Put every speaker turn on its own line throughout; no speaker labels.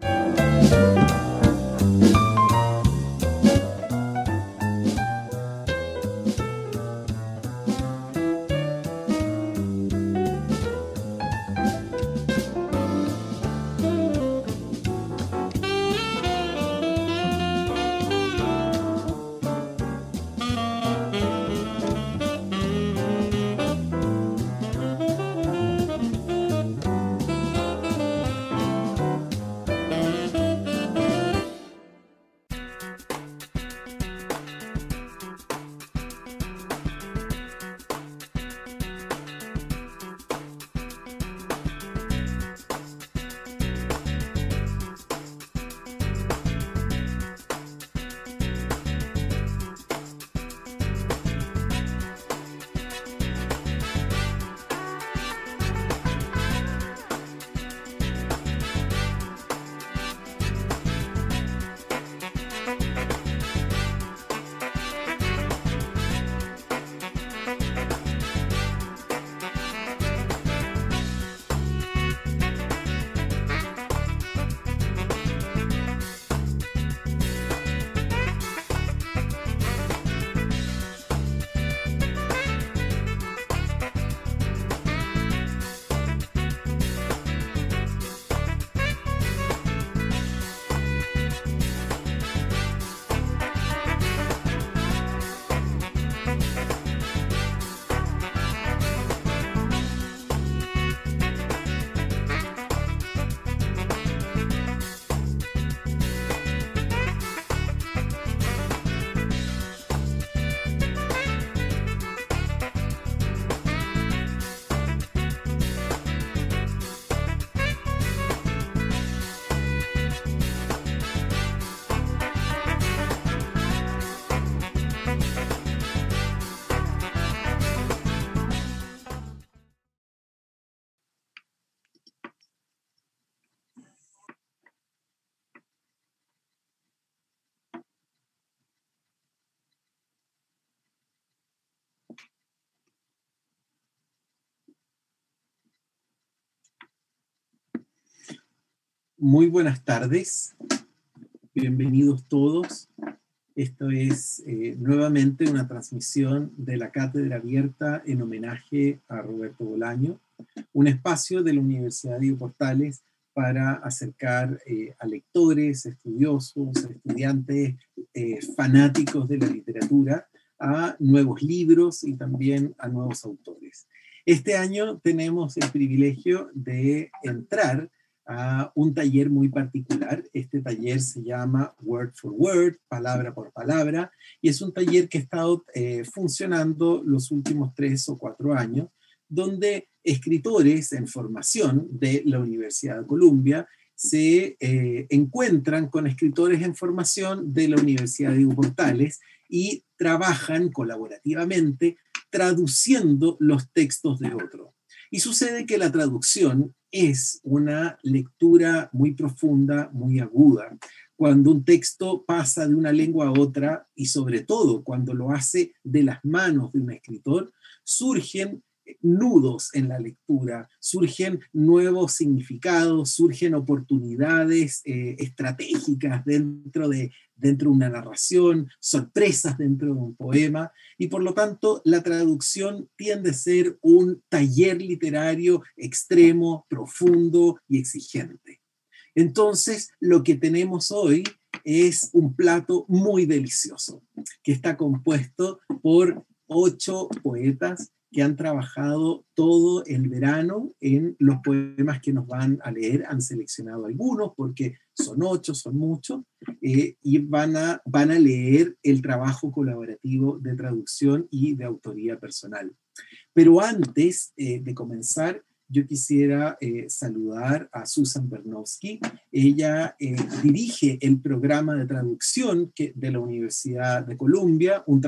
Muy buenas tardes, bienvenidos todos. Esto es nuevamente una transmisión de la Cátedra Abierta en homenaje a Roberto Bolaño, un espacio de la Universidad Diego Portales para acercar a lectores, estudiosos, estudiantes, fanáticos de la literatura, a nuevos libros y también a nuevos autores. Este año tenemos el privilegio de entrar a un taller muy particular. Este taller se llama Word for Word, palabra por palabra, y es un taller que ha estado funcionando los últimos 3 o 4 años, donde escritores en formación de la Universidad de Columbia se encuentran con escritores en formación de la Universidad de Diego Portales y trabajan colaborativamente traduciendo los textos de otro. Y sucede que la traducción es una lectura muy profunda, muy aguda. Cuando un texto pasa de una lengua a otra, y sobre todo cuando lo hace de las manos de un escritor, surgen nudos en la lectura, surgen nuevos significados, surgen oportunidades estratégicas dentro de una narración, sorpresas dentro de un poema, y por lo tanto la traducción tiende a ser un taller literario extremo, profundo y exigente. Entonces, lo que tenemos hoy es un plato muy delicioso, que está compuesto por 8 poetas que han trabajado todo el verano en los poemas que nos van a leer. Han seleccionado algunos porque son 8, son muchos, y van a leer el trabajo colaborativo de traducción y de autoría personal. Pero antes de comenzar, yo quisiera saludar a Susan Bernowski. Ella dirige el programa de traducción de la Universidad de Columbia, un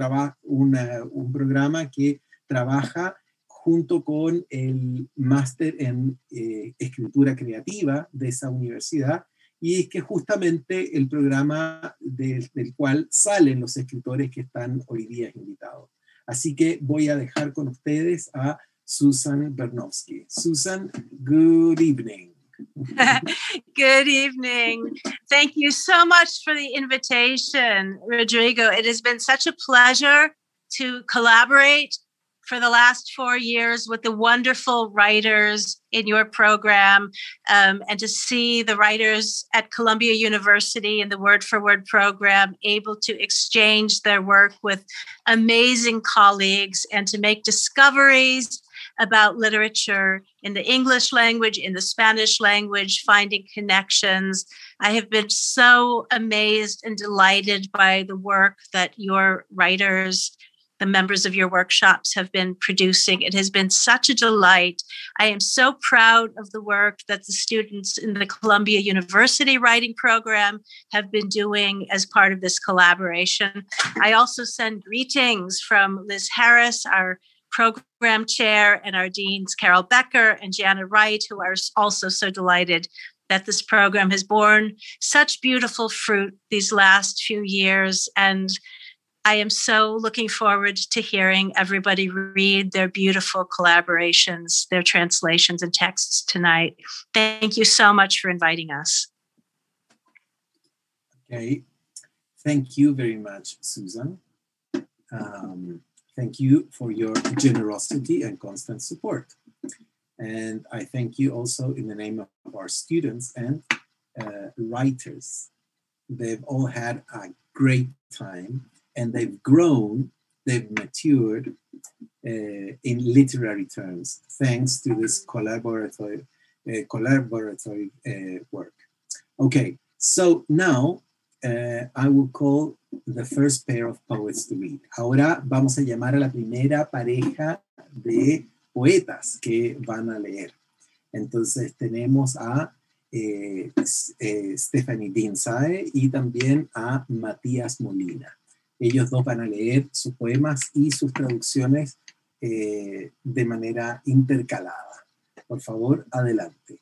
programa que trabaja junto con el máster en escritura creativa de esa universidad, y es que justamente el programa del cual salen los escritores que están hoy día invitados. Así que voy a dejar con ustedes a Susan Bernowski. Susan, good evening.
Good evening. Thank you so much for the invitation, Rodrigo. It has been such a pleasure to collaborate for the last 4 years with the wonderful writers in your program, and to see the writers at Columbia University in the Word for Word program able to exchange their work with amazing colleagues and to make discoveries about literature in the English language, in the Spanish language, finding connections. I have been so amazed and delighted by the work that your writers, the members of your workshops, have been producing. It has been such a delight. I am so proud of the work that the students in the Columbia University Writing Program have been doing as part of this collaboration. I also send greetings from Liz Harris, our program chair, and our deans, Carol Becker and Jana Wright, who are also so delighted that this program has borne such beautiful fruit these last few years. And I am so looking forward to hearing everybody read their beautiful collaborations, their translations and texts tonight. Thank you so much for inviting us.
Okay, thank you very much, Susan. Thank you for your generosity and constant support. And I thank you also in the name of our students and writers. They've all had a great time and they've grown, they've matured in literary terms, thanks to this collaboratory work. Okay, so now I will call the first pair of poets to read. Ahora vamos a llamar a la primera pareja de poetas que van a leer. Entonces tenemos a Stephanie Dinsae y también a Matías Molina. Ellos dos van a leer sus poemas y sus traducciones de manera intercalada. Por favor, adelante.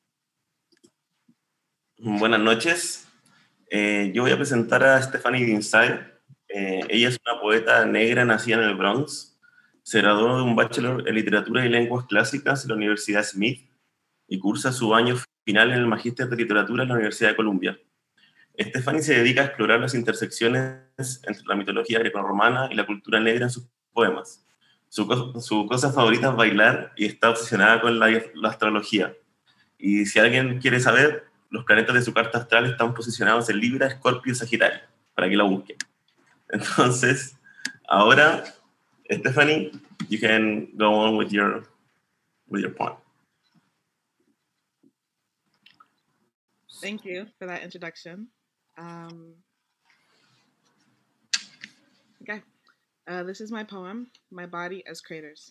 Buenas noches. Yo voy a presentar a Stephanie Dinsae. Ella es una poeta negra nacida en el Bronx. Se graduó de un bachelor en literatura y lenguas clásicas en la Universidad Smith y cursa su año final en el Magíster de Literatura en la Universidad de Columbia. Stephanie se dedica a explorar las intersecciones entre la mitología grecorromana y la cultura negra en sus poemas. Su cosa favorita es bailar y está obsesionada con la astrología. Y si alguien quiere saber, los planetas de su carta astral están posicionados en Libra, Escorpio y Sagitario, para que la busquen. Entonces, ahora, Stephanie, you can go on with your point.
Thank you for that introduction. Okay, this is my poem, My Body as Craters.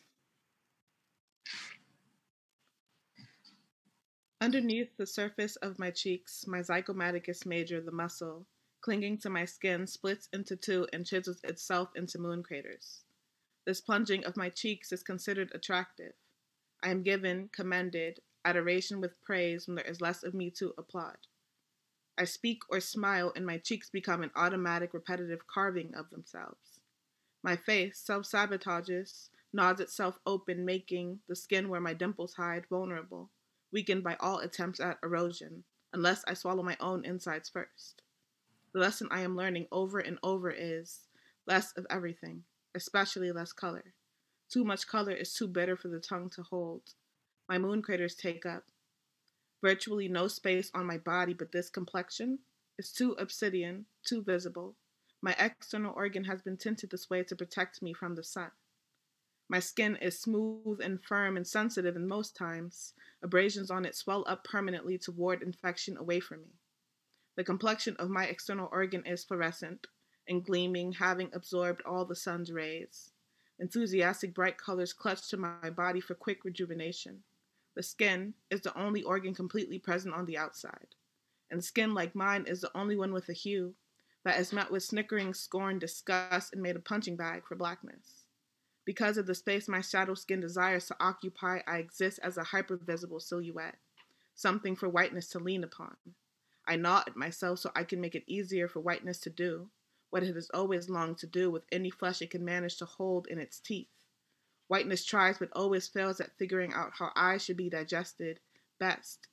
Underneath the surface of my cheeks, my zygomaticus major, the muscle, clinging to my skin, splits into two and chisels itself into moon craters. This plunging of my cheeks is considered attractive. I am given, commended, adoration with praise when there is less of me to applaud. I speak or smile and my cheeks become an automatic repetitive carving of themselves. My face self-sabotages, nods itself open, making the skin where my dimples hide vulnerable, weakened by all attempts at erosion, unless I swallow my own insides first. The lesson I am learning over and over is less of everything, especially less color. Too much color is too bitter for the tongue to hold. My moon craters take up virtually no space on my body, but this complexion is too obsidian, too visible. My external organ has been tinted this way to protect me from the sun. My skin is smooth and firm and sensitive, and most times, abrasions on it swell up permanently to ward infection away from me. The complexion of my external organ is fluorescent and gleaming, having absorbed all the sun's rays. Enthusiastic bright colors clutch to my body for quick rejuvenation. The skin is the only organ completely present on the outside, and skin like mine is the only one with a hue that is met with snickering, scorn, disgust, and made a punching bag for blackness. Because of the space my shadow skin desires to occupy, I exist as a hypervisible silhouette, something for whiteness to lean upon. I gnaw at myself so I can make it easier for whiteness to do what it has always longed to do with any flesh it can manage to hold in its teeth. Whiteness tries but always fails at figuring out how I should be digested best.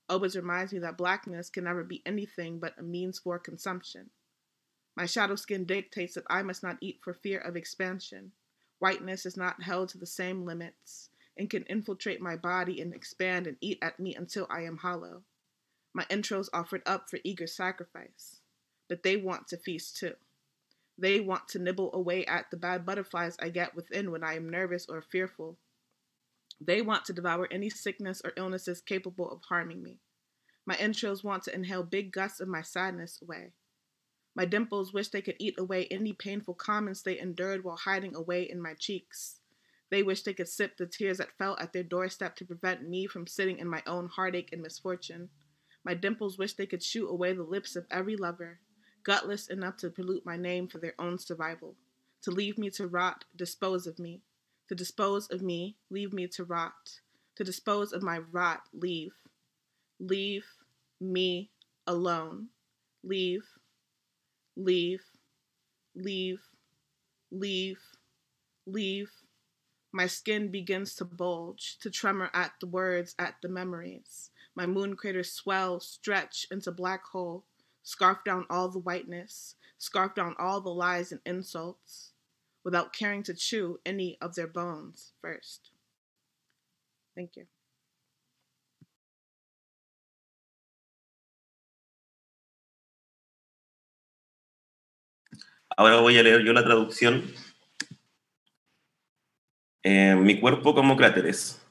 always reminds me that blackness can never be anything but a means for consumption. My shadow skin dictates that I must not eat for fear of expansion. Whiteness is not held to the same limits and can infiltrate my body and expand and eat at me until I am hollow. My entrails offered up for eager sacrifice. But they want to feast too. They want to nibble away at the bad butterflies I get within when I am nervous or fearful. They want to devour any sickness or illnesses capable of harming me. My entrails want to inhale big gusts of my sadness away. My dimples wish they could eat away any painful comments they endured while hiding away in my cheeks. They wish they could sip the tears that fell at their doorstep to prevent me from sitting in my own heartache and misfortune. My dimples wish they could shoot away the lips of every lover, gutless enough to pollute my name for their own survival, to leave me to rot, dispose of me. To dispose of me, leave me to rot. To dispose of my rot, leave. Leave me alone. Leave, leave, leave, leave, leave. My skin begins to bulge, to tremor at the words, at the memories. My moon craters swell, stretch into black hole, scarf down all the whiteness, scarf down all the lies and insults, without caring to chew any of their bones first. Thank you.
Ahora voy a leer yo la traducción. Mi cuerpo como cráteres.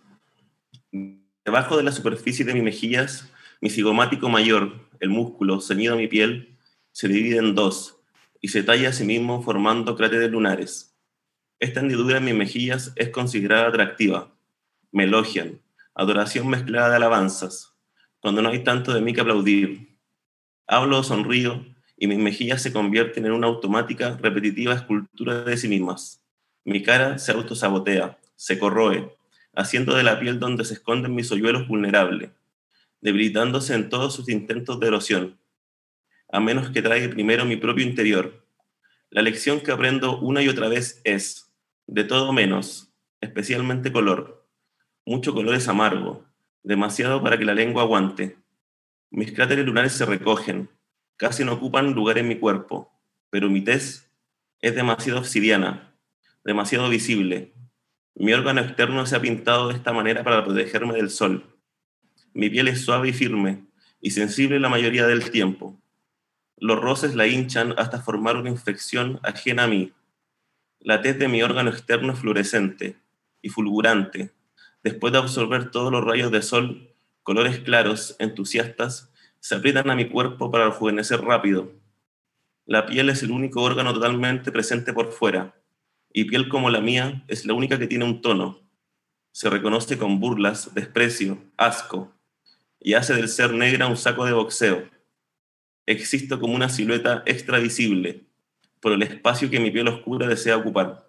Debajo de la superficie de mis mejillas, mi cigomático mayor, el músculo ceñido a mi piel, se divide en dos y se talla a sí mismo formando cráteres lunares. Esta hendidura en mis mejillas es considerada atractiva. Me elogian, adoración mezclada de alabanzas, cuando no hay tanto de mí que aplaudir. Hablo o sonrío y mis mejillas se convierten en una automática, repetitiva escultura de sí mismas. Mi cara se autosabotea, se corroe, haciendo de la piel donde se esconden mis hoyuelos vulnerable, debilitándose en todos sus intentos de erosión, a menos que traiga primero mi propio interior. La lección que aprendo una y otra vez es, de todo menos, especialmente color. Mucho color es amargo, demasiado para que la lengua aguante. Mis cráteres lunares se recogen, casi no ocupan lugar en mi cuerpo, pero mi tez es demasiado obsidiana, demasiado visible. Mi órgano externo se ha pintado de esta manera para protegerme del sol. Mi piel es suave y firme, y sensible la mayoría del tiempo. Los roces la hinchan hasta formar una infección ajena a mí. La tez de mi órgano externo es fluorescente y fulgurante. Después de absorber todos los rayos de sol, colores claros, entusiastas, se aprietan a mi cuerpo para rejuvenecer rápido. La piel es el único órgano totalmente presente por fuera, y piel como la mía es la única que tiene un tono. Se reconoce con burlas, desprecio, asco, y hace del ser negra un saco de boxeo. Existo como una silueta extra visible, por el espacio que mi piel oscura desea ocupar.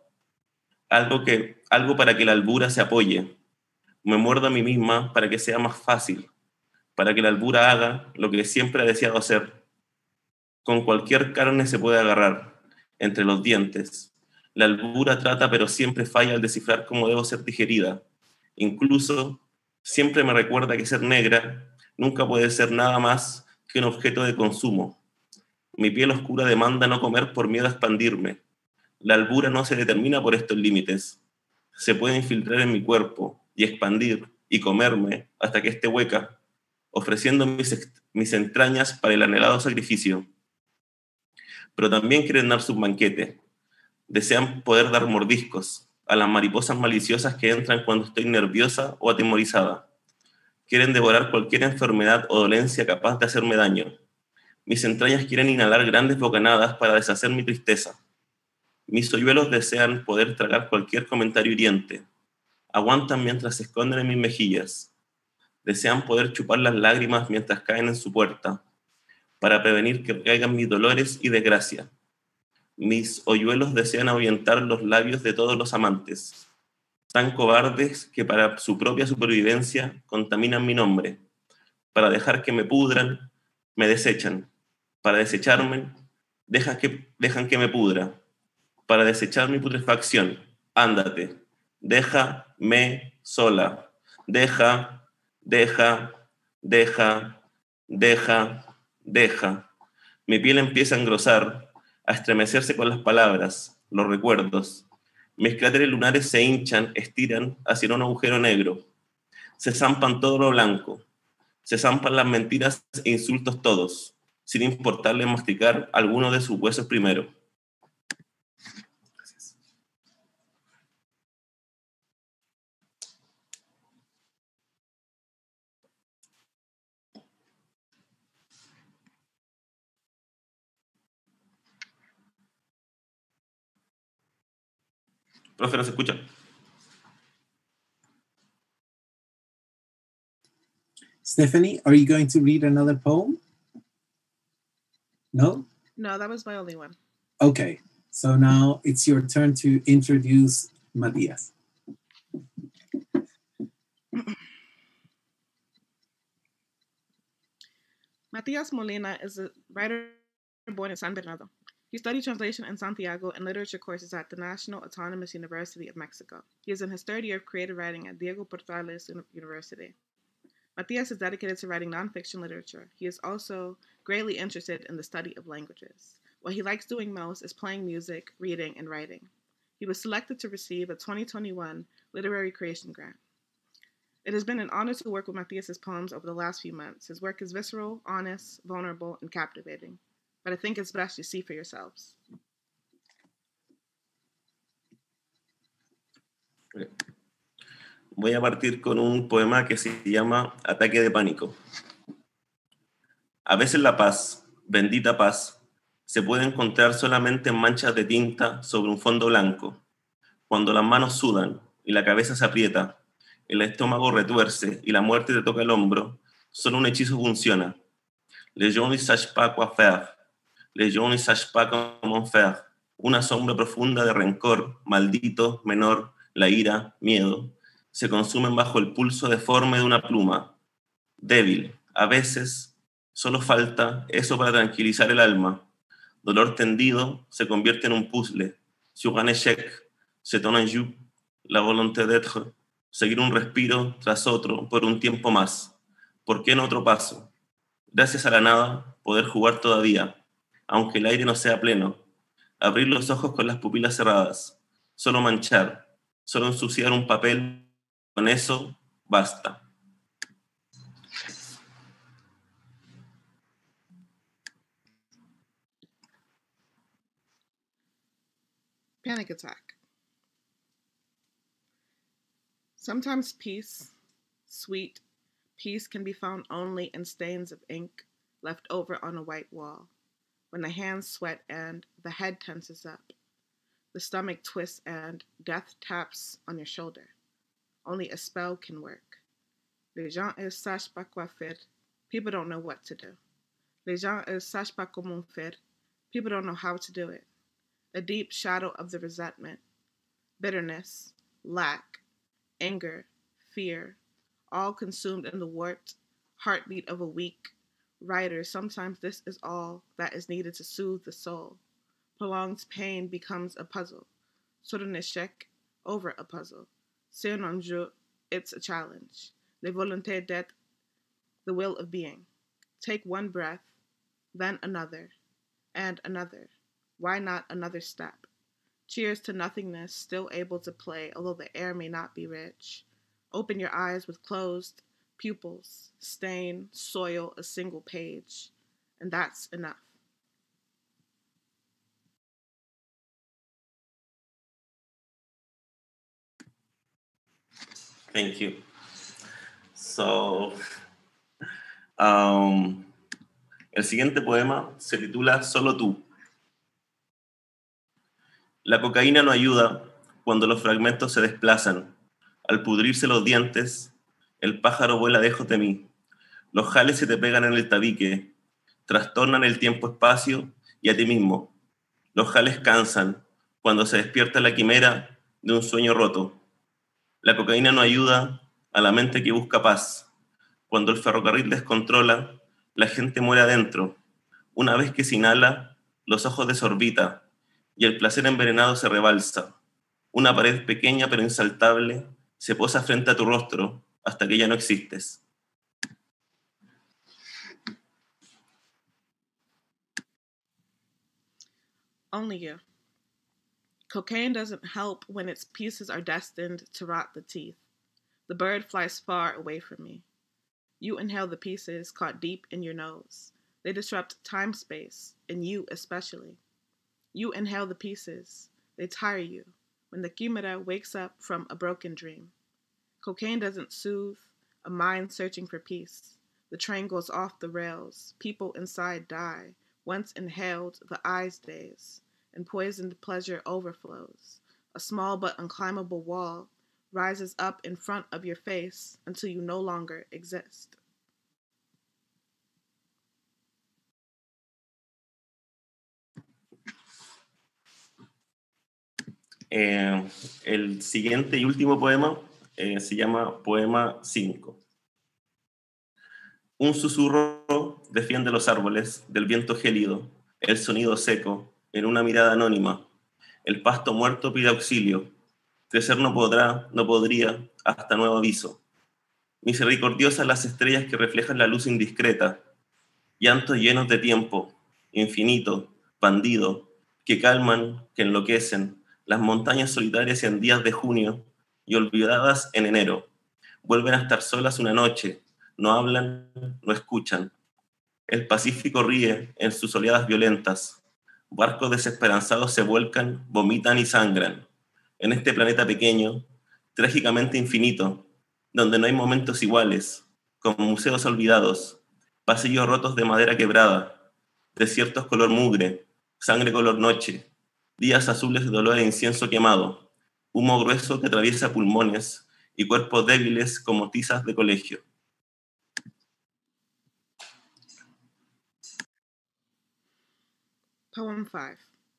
Algo para que la albura se apoye. Me muerdo a mí misma para que sea más fácil, para que la albura haga lo que siempre ha deseado hacer. Con cualquier carne se puede agarrar, entre los dientes. La albura trata, pero siempre falla al descifrar cómo debo ser digerida. Incluso, siempre me recuerda que ser negra nunca puede ser nada más que un objeto de consumo. Mi piel oscura demanda no comer por miedo a expandirme. La albura no se determina por estos límites. Se puede infiltrar en mi cuerpo y expandir y comerme hasta que esté hueca, ofreciendo mis entrañas para el anhelado sacrificio. Pero también quieren dar su banquete. Desean poder dar mordiscos a las mariposas maliciosas que entran cuando estoy nerviosa o atemorizada. Quieren devorar cualquier enfermedad o dolencia capaz de hacerme daño. Mis entrañas quieren inhalar grandes bocanadas para deshacer mi tristeza. Mis hoyuelos desean poder tragar cualquier comentario hiriente. Aguantan mientras se esconden en mis mejillas. Desean poder chupar las lágrimas mientras caen en su puerta, para prevenir que caigan mis dolores y desgracia. Mis hoyuelos desean ahuyentar los labios de todos los amantes, tan cobardes que para su propia supervivencia contaminan mi nombre. Para dejar que me pudran, me desechan. Para desecharme, dejan que me pudra. Para desechar mi putrefacción, ándate. Déjame sola. Deja Deja, deja, deja. Mi piel empieza a engrosar, a estremecerse con las palabras, los recuerdos. Mis cráteres lunares se hinchan, estiran hacia un agujero negro. Se zampan todo lo blanco. Se zampan las mentiras e insultos todos, sin importarle masticar alguno de sus huesos primero. Gracias. Profe, ¿no se escucha?
Stephanie, are you going to read another poem? No?
No, that was my only one.
Okay, so now it's your turn to introduce Matías.
Matías Molina is a writer born in San Bernardo. He studied translation in Santiago and literature courses at the National Autonomous University of Mexico. He is in his third year of creative writing at Diego Portales University. Matías is dedicated to writing nonfiction literature. He is also greatly interested in the study of languages. What he likes doing most is playing music, reading, and writing. He was selected to receive a 2021 Literary Creation Grant. It has been an honor to work with Matías's poems over the last few months. His work is visceral, honest, vulnerable, and captivating. But I think it's best you see for yourselves.
Voy a partir con un poema que se llama Ataque de pánico. A veces la paz, bendita paz, se puede encontrar solamente en manchas de tinta sobre un fondo blanco. Cuando las manos sudan y la cabeza se aprieta, el estómago retuerce y la muerte te toca el hombro, solo un hechizo funciona. Les gens ne sachent pas quoi faire. Les gens ne sachent pas comment faire. Una sombra profunda de rencor, maldito, menor, la ira, miedo, se consumen bajo el pulso deforme de una pluma. Débil, a veces, solo falta eso para tranquilizar el alma. Dolor tendido se convierte en un puzzle. Sur un échec, c'est un enjeu, la volonté d'être, seguir un respiro tras otro por un tiempo más. ¿Por qué no otro paso? Gracias a la nada, poder jugar todavía, aunque el aire no sea pleno. Abrir los ojos con las pupilas cerradas. Solo manchar, solo ensuciar un papel. Con eso, basta.
Panic attack. Sometimes peace, sweet peace, can be found only in stains of ink left over on a white wall, when the hands sweat and the head tenses up, the stomach twists and death taps on your shoulder. Only a spell can work. Les gens ne sachent pas quoi faire. People don't know what to do. Les gens ne sachent pas comment faire. People don't know how to do it. A deep shadow of the resentment, bitterness, lack, anger, fear, all consumed in the warped heartbeat of a weak writer. Sometimes this is all that is needed to soothe the soul. Prolonged pain becomes a puzzle. Sur un échec, over a puzzle. C'est un enjeu, it's a challenge. La volonté d'être, the will of being. Take one breath, then another, and another. Why not another step? Cheers to nothingness, still able to play, although the air may not be rich. Open your eyes with closed pupils, stain, soil a single page, and that's enough.
Thank you. So, el siguiente poema se titula Solo tú. La cocaína no ayuda cuando los fragmentos se desplazan. Al pudrirse los dientes, el pájaro vuela lejos de mí. Los jales se te pegan en el tabique, trastornan el tiempo-espacio y a ti mismo. Los jales cansan cuando se despierta la quimera de un sueño roto. La cocaína no ayuda a la mente que busca paz. Cuando el ferrocarril descontrola, la gente muere adentro. Una vez que se inhala, los ojos desorbita y el placer envenenado se rebalsa. Una pared pequeña pero insaltable se posa frente a tu rostro hasta que ya no existes.
Only you. Cocaine doesn't help when its pieces are destined to rot the teeth. The bird flies far away from me. You inhale the pieces caught deep in your nose. They disrupt time-space, and you especially. You inhale the pieces. They tire you when the chimera wakes up from a broken dream. Cocaine doesn't soothe a mind searching for peace. The train goes off the rails. People inside die. Once inhaled, the eyes daze, and poisoned pleasure overflows. A small but unclimbable wall rises up in front of your face until you no longer exist.
El siguiente y último poema se llama Poema 5. Un susurro defiende los árboles del viento gélido, el sonido seco, en una mirada anónima. El pasto muerto pide auxilio. Crecer no podría, hasta nuevo aviso. Misericordiosas las estrellas que reflejan la luz indiscreta. Llantos llenos de tiempo, infinito, bandido, que calman, que enloquecen. Las montañas solitarias en días de junio y olvidadas en enero. Vuelven a estar solas una noche. No hablan, no escuchan. El Pacífico ríe en sus oleadas violentas. Barcos desesperanzados se vuelcan, vomitan y sangran. En este planeta pequeño, trágicamente infinito, donde no hay momentos iguales, como museos olvidados, pasillos rotos de madera quebrada, desiertos color mugre, sangre color noche, días azules de dolor e incienso quemado, humo grueso que atraviesa pulmones y cuerpos débiles como tizas de colegio.
Poem 5.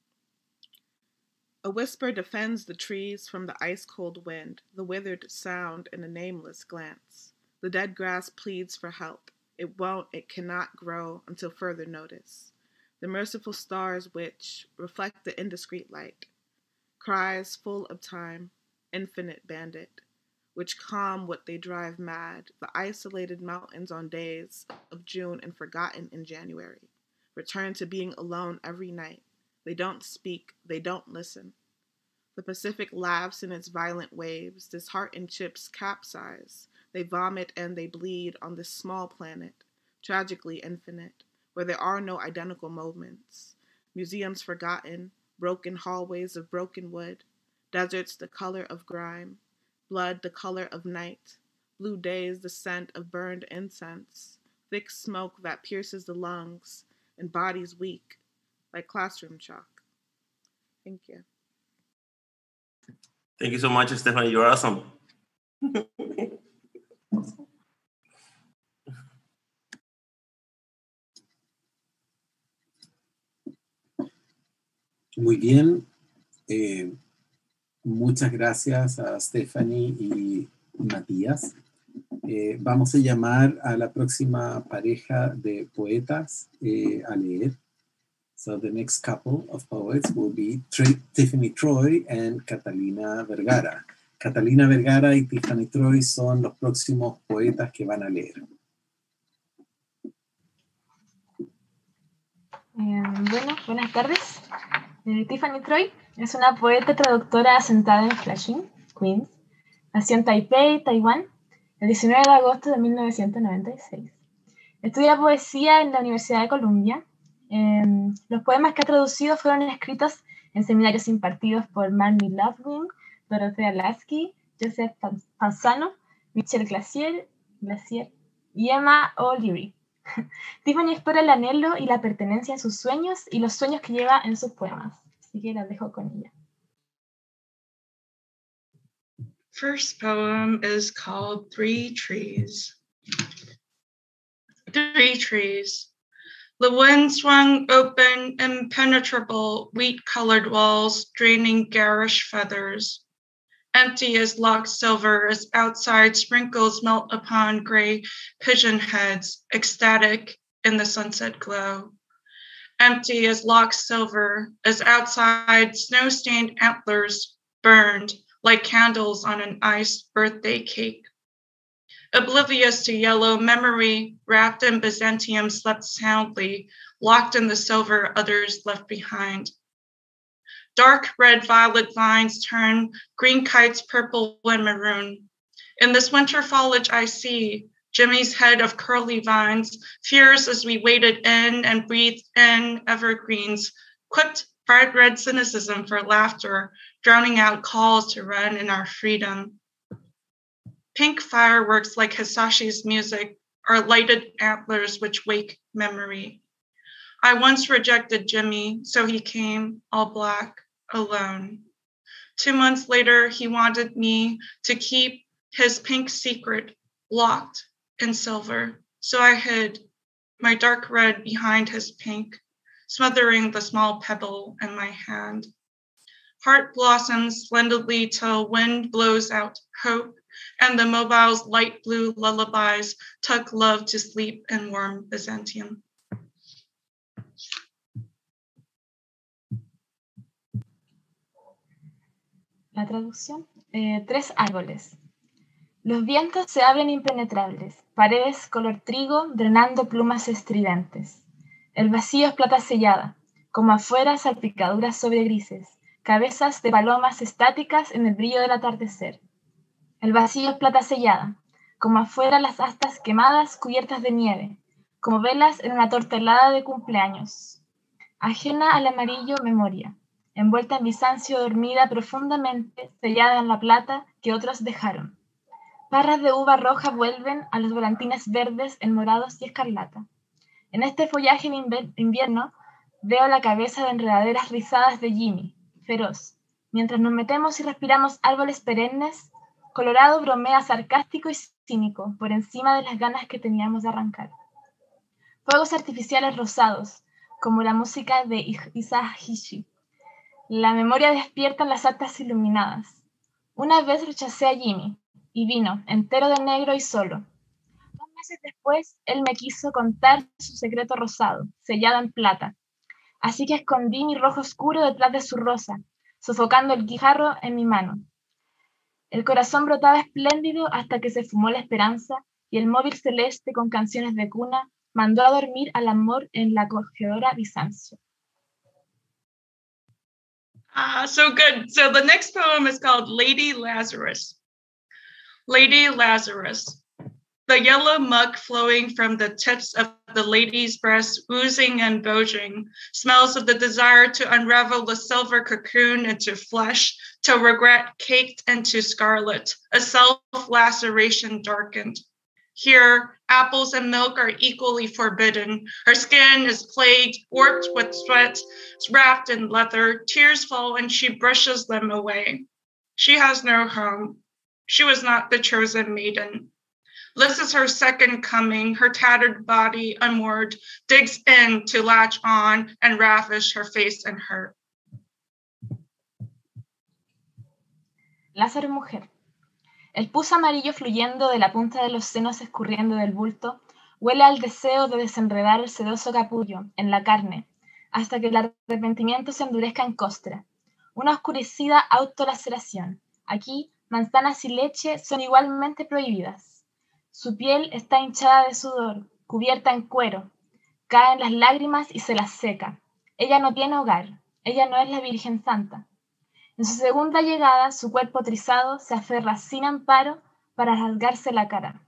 A whisper defends the trees from the ice-cold wind, the withered sound in a nameless glance. The dead grass pleads for help. It won't, it cannot grow until further notice. The merciful stars which reflect the indiscreet light. Cries full of time, infinite bandit, which calm what they drive mad, the isolated mountains on days of June and forgotten in January. Return to being alone every night. They don't speak, they don't listen. The Pacific laughs in its violent waves, disheartened ships capsize. They vomit and they bleed on this small planet, tragically infinite, where there are no identical moments. Museums forgotten, broken hallways of broken wood, deserts the color of grime, blood the color of night, blue days the scent of burned incense, thick smoke that pierces the lungs, and bodies weak, like classroom chalk. Thank you.
Thank you so much, Stephanie. You're awesome.
Muy bien. Muchas gracias a Stephanie y Matías. Vamos a llamar a la próxima pareja de poetas a leer. So the next couple of poets will be Tiffany Troy and Catalina Vergara. Catalina Vergara y Tiffany Troy son los próximos poetas que van a leer.
Bueno, buenas tardes. Tiffany Troy es una poeta traductora asentada en Flushing, Queens. Nació en Taipei, Taiwán, el 19 de agosto de 1996. Estudia poesía en la Universidad de Columbia. Los poemas que ha traducido fueron escritos en seminarios impartidos por Marnie Lovegood, Dorothea Lasky, Joseph Panzano, Michelle Glacier y Emma O'Leary. Tiffany explora el anhelo y la pertenencia en sus sueños y los sueños que lleva en sus poemas. Así que las dejo con ella.
First poem is called 3 Trees. 3 trees. The wind swung open impenetrable wheat-colored walls, draining garish feathers. Empty as locked silver as outside sprinkles melt upon gray pigeon heads, ecstatic in the sunset glow. Empty as locked silver as outside snow-stained antlers burned like candles on an iced birthday cake. Oblivious to yellow, memory wrapped in Byzantium slept soundly, locked in the silver others left behind. Dark red violet vines turn green kites purple and maroon. In this winter foliage I see Jimmy's head of curly vines, fierce as we waded in and breathed in evergreens, quipped bright red cynicism for laughter, drowning out calls to run in our freedom. Pink fireworks like Hisashi's music are lighted antlers which wake memory. I once rejected Jimmy, so he came all black, alone. 2 months later, he wanted me to keep his pink secret locked in silver, so I hid my dark red behind his pink, smothering the small pebble in my hand. Heart blossoms splendidly till wind blows out hope, and the mobile's light blue lullabies tuck love to sleep in warm Byzantium.
La traducción. 3 árboles. Los vientos se abren impenetrables, paredes color trigo drenando plumas estridentes. El vacío es plata sellada, como afuera salpicaduras sobre grises, cabezas de palomas estáticas en el brillo del atardecer. El vacío es plata sellada, como afuera las astas quemadas cubiertas de nieve, como velas en una torta helada de cumpleaños. Ajena al amarillo memoria, envuelta en Bizancio dormida profundamente, sellada en la plata que otros dejaron. Parras de uva roja vuelven a los volantines verdes en morados y escarlata. En este follaje de invierno veo la cabeza de enredaderas rizadas de Jimmy, feroz. Mientras nos metemos y respiramos árboles perennes, Colorado bromea sarcástico y cínico por encima de las ganas que teníamos de arrancar. Fuegos artificiales rosados, como la música de Isahishi. La memoria despierta en las actas iluminadas. Una vez rechacé a Jimmy, y vino, entero de negro y solo. 2 meses después, él me quiso contar su secreto rosado, sellado en plata. Así que escondí mi rojo oscuro detrás de su rosa, sofocando el guijarro en mi mano. El corazón brotaba espléndido hasta que se fumó la esperanza y el móvil celeste con canciones de cuna mandó a dormir al amor en la acogedora Bizancio.
So good. So the next poem is called Lady Lazarus. Lady Lazarus. The yellow muck flowing from the tips of the lady's breasts, oozing and bulging, smells of the desire to unravel the silver cocoon into flesh, till regret caked into scarlet, a self-laceration darkened. Here, apples and milk are equally forbidden. Her skin is plagued, warped with sweat, wrapped in leather. Tears fall and she brushes them away. She has no home. She was not the chosen maiden. This is her second coming. Her tattered body, unmoored, digs in to latch on and ravish her face and her.
Lázaro mujer. El pus amarillo fluyendo de la punta de los senos escurriendo del bulto huele al deseo de desenredar el sedoso capullo en la carne hasta que el arrepentimiento se endurezca en costra. Una oscurecida autolaceración. Aquí, manzanas y leche son igualmente prohibidas. Su piel está hinchada de sudor, cubierta en cuero. Caen las lágrimas y se las seca. Ella no tiene hogar. Ella no es la Virgen Santa. En su segunda llegada, su cuerpo trizado se aferra sin amparo para rasgarse la cara.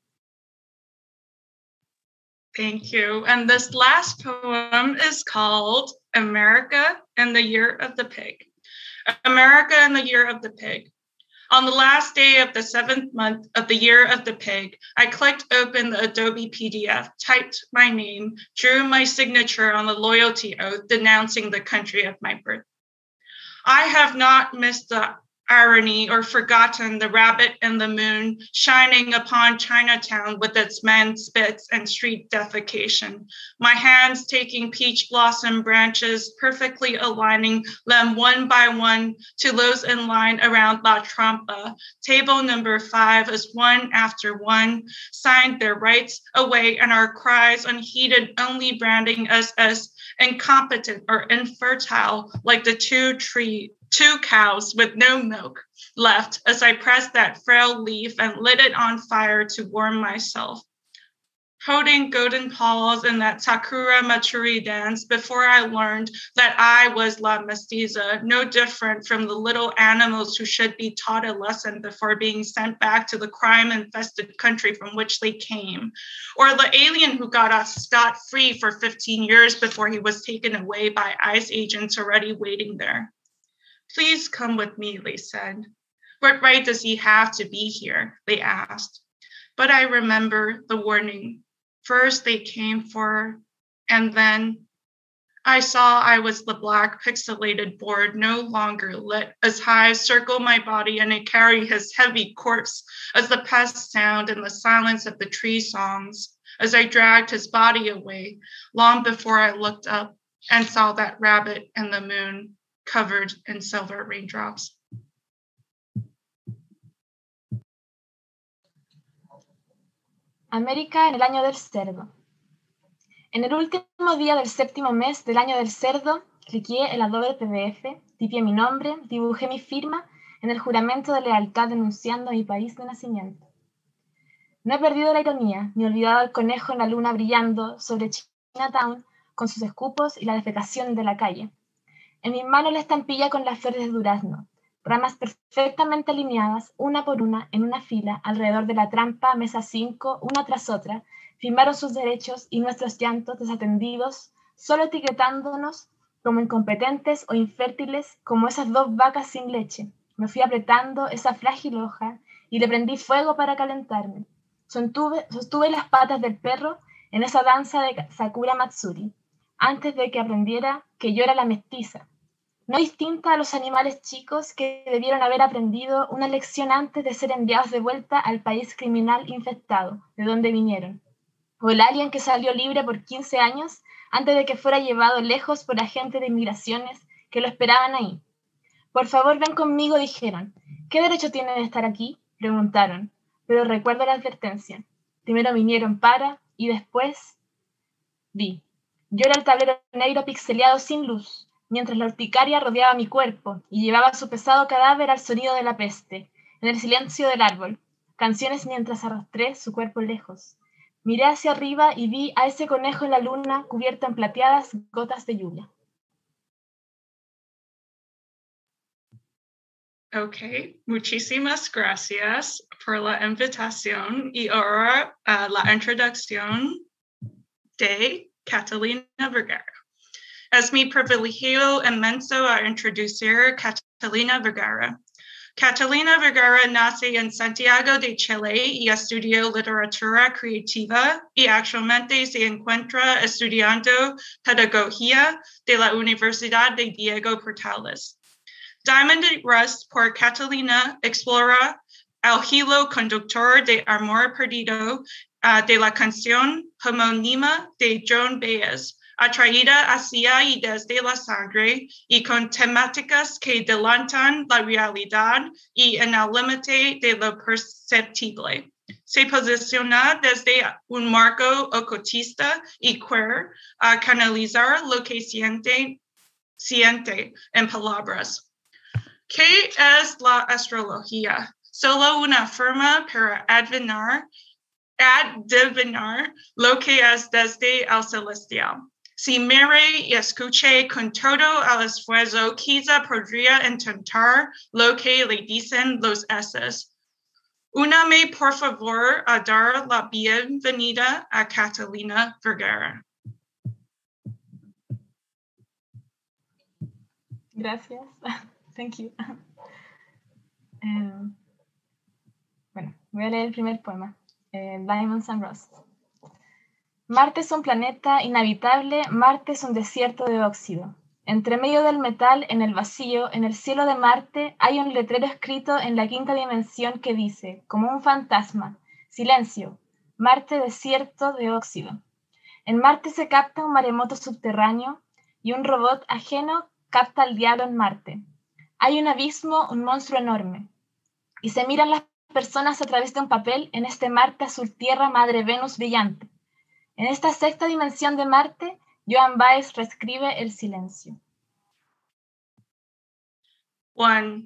Thank you. And this last poem is called America and the Year of the Pig. America and the Year of the Pig. On the last day of the 7th month of the Year of the Pig, I clicked open the Adobe PDF, typed my name, drew my signature on the loyalty oath denouncing the country of my birth. I have not missed the irony or forgotten the rabbit and the moon shining upon Chinatown with its man spits and street defecation. My hands taking peach blossom branches, perfectly aligning them one by one to those in line around La Trampa. Table number 5 as one after one signed their rights away and our cries unheeded, only branding us as incompetent or infertile like the two cows with no milk left as I pressed that frail leaf and lit it on fire to warm myself. holding golden paws in that Sakura Matsuri dance before I learned that I was La Mestiza, no different from the little animals who should be taught a lesson before being sent back to the crime-infested country from which they came, or the alien who got off scot-free for 15 years before he was taken away by ICE agents already waiting there. Please come with me, they said. What right does he have to be here? They asked. But I remember the warning. First they came for, and then I saw I was the black pixelated board no longer lit as hives circle my body and I carry his heavy corpse as the past sound in the silence of the tree songs, as I dragged his body away long before I looked up and saw that rabbit and the moon covered in silver raindrops.
América en el año del cerdo. En el último día del séptimo mes del año del cerdo, cliqué el Adobe PDF, tipié mi nombre, dibujé mi firma en el juramento de lealtad denunciando a mi país de nacimiento. No he perdido la ironía, ni olvidado al conejo en la luna brillando sobre Chinatown con sus escupos y la defecación de la calle. En mis manos la estampilla con las flores de durazno, ramas perfectamente alineadas, una por una, en una fila, alrededor de la trampa, mesa 5, una tras otra, firmaron sus derechos y nuestros llantos desatendidos, solo etiquetándonos como incompetentes o infértiles, como esas dos vacas sin leche. Me fui apretando esa frágil hoja y le prendí fuego para calentarme. Sostuve las patas del perro en esa danza de Sakura Matsuri, antes de que aprendiera que yo era la mestiza, no distinta a los animales chicos que debieron haber aprendido una lección antes de ser enviados de vuelta al país criminal infectado, de donde vinieron. O el alien que salió libre por 15 años antes de que fuera llevado lejos por agentes de inmigraciones que lo esperaban ahí. Por favor, ven conmigo, dijeron. ¿Qué derecho tiene de estar aquí? Preguntaron. Pero recuerdo la advertencia. Primero vinieron para, y después vi. Yo era el tablero negro pixeleado sin luz, mientras la urticaria rodeaba mi cuerpo y llevaba su pesado cadáver al sonido de la peste, en el silencio del árbol, canciones mientras arrastré su cuerpo lejos. Miré hacia arriba y vi a ese conejo en la luna cubierto en plateadas gotas de lluvia.
Okay, muchísimas gracias por la invitación y ahora la introducción de Catalina Vergara. Es mi privilegio inmenso a introducir Catalina Vergara. Catalina Vergara nace en Santiago de Chile y estudió literatura creativa y actualmente se encuentra estudiando pedagogía de la Universidad de Diego Portales. Diamond Rust por Catalina explora el hilo conductor de Amor Perdido de la canción homónima de Joan Baez, atraída hacia y desde la sangre y con temáticas que delantan la realidad y en el límite de lo perceptible. Se posiciona desde un marco ocultista y queer a canalizar lo que siente en palabras. ¿Qué es la astrología? Solo una forma para adivinar lo que es desde el celestial. Si mire y escuche con todo el esfuerzo, quizá podría intentar lo que le dicen los eses. Úname, por favor, a dar la bienvenida a Catalina Vergara.
Gracias. Thank you. Bueno, voy a leer el primer poema. Diamonds and Rust. Marte es un planeta inhabitable, Marte es un desierto de óxido. Entre medio del metal, en el vacío, en el cielo de Marte, hay un letrero escrito en la quinta dimensión que dice, como un fantasma, silencio, Marte desierto de óxido. En Marte se capta un maremoto subterráneo y un robot ajeno capta al diablo en Marte. Hay un abismo, un monstruo enorme. Y se miran las personas a través de un papel en este Marte azul tierra madre Venus brillante. En esta sexta dimensión de Marte, Joan Baez reescribe el silencio.
1.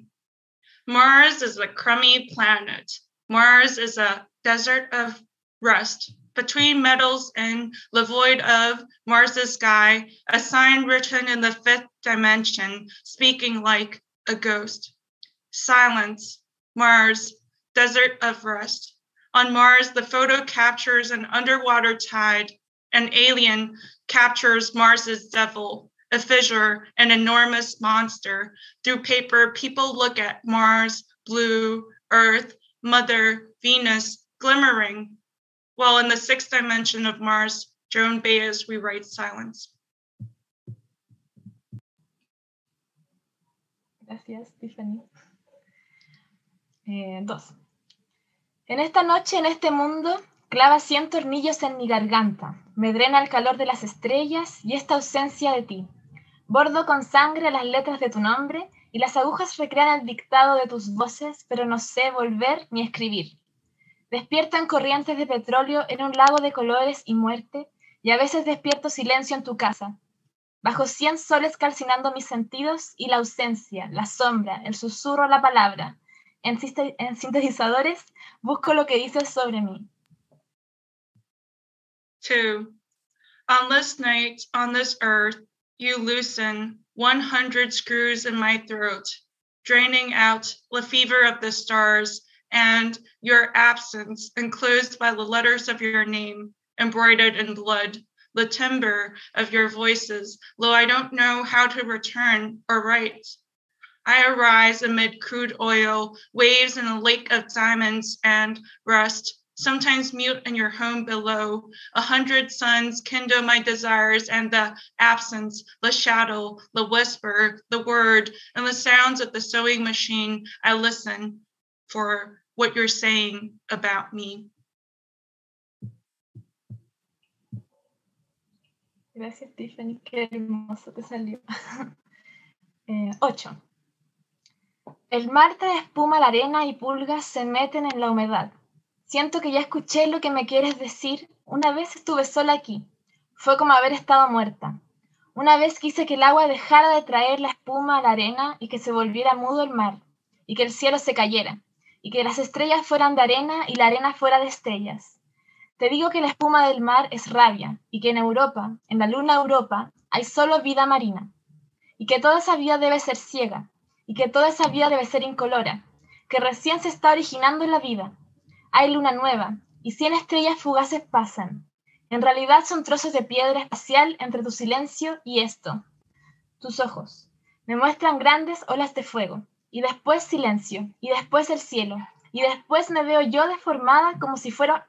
Mars is a crummy planet. Mars is a desert of rust. Between metals and the void of Mars's sky, a sign written in the fifth dimension, speaking like a ghost. Silence, Mars, desert of rest. On Mars, the photo captures an underwater tide. An alien captures Mars's devil, a fissure, an enormous monster. Through paper, people look at Mars, blue, Earth, Mother, Venus, glimmering. While in the sixth dimension of Mars, Joan Baez rewrites silence.
Gracias, Tiffany. 2. En esta noche, en este mundo, clava 100 tornillos en mi garganta. Me drena el calor de las estrellas y esta ausencia de ti. Bordo con sangre las letras de tu nombre y las agujas recrean el dictado de tus voces, pero no sé volver ni escribir. Despierto en corrientes de petróleo en un lago de colores y muerte, y a veces despierto silencio en tu casa. Bajo 100 soles calcinando mis sentidos y la ausencia, la sombra, el susurro, la palabra. En sintetizadores busco lo que dices sobre mí.
2. On this night, on this earth, you loosen 100 screws in my throat, draining out the fever of the stars and your absence enclosed by the letters of your name, embroidered in blood, the timbre of your voices, though I don't know how to return or write. I arise amid crude oil, waves in a lake of diamonds and rust, sometimes mute in your home below. 100 suns kindle my desires, and the absence, the shadow, the whisper, the word, and the sounds of the sewing machine, I listen for what you're saying about me.
Gracias, Tiffany. Qué hermoso te salió. 8. El mar trae espuma, la arena y pulgas se meten en la humedad. Siento que ya escuché lo que me quieres decir. Una vez estuve sola aquí. Fue como haber estado muerta. Una vez quise que el agua dejara de traer la espuma a la arena y que se volviera mudo el mar, y que el cielo se cayera, y que las estrellas fueran de arena y la arena fuera de estrellas. Te digo que la espuma del mar es rabia, y que en Europa, en la luna Europa, hay solo vida marina, y que toda esa vida debe ser ciega, y que toda esa vida debe ser incolora, que recién se está originando la vida. Hay luna nueva, y 100 estrellas fugaces pasan. En realidad son trozos de piedra espacial entre tu silencio y esto. Tus ojos me muestran grandes olas de fuego, y después silencio, y después el cielo, y después me veo yo deformada como si fuera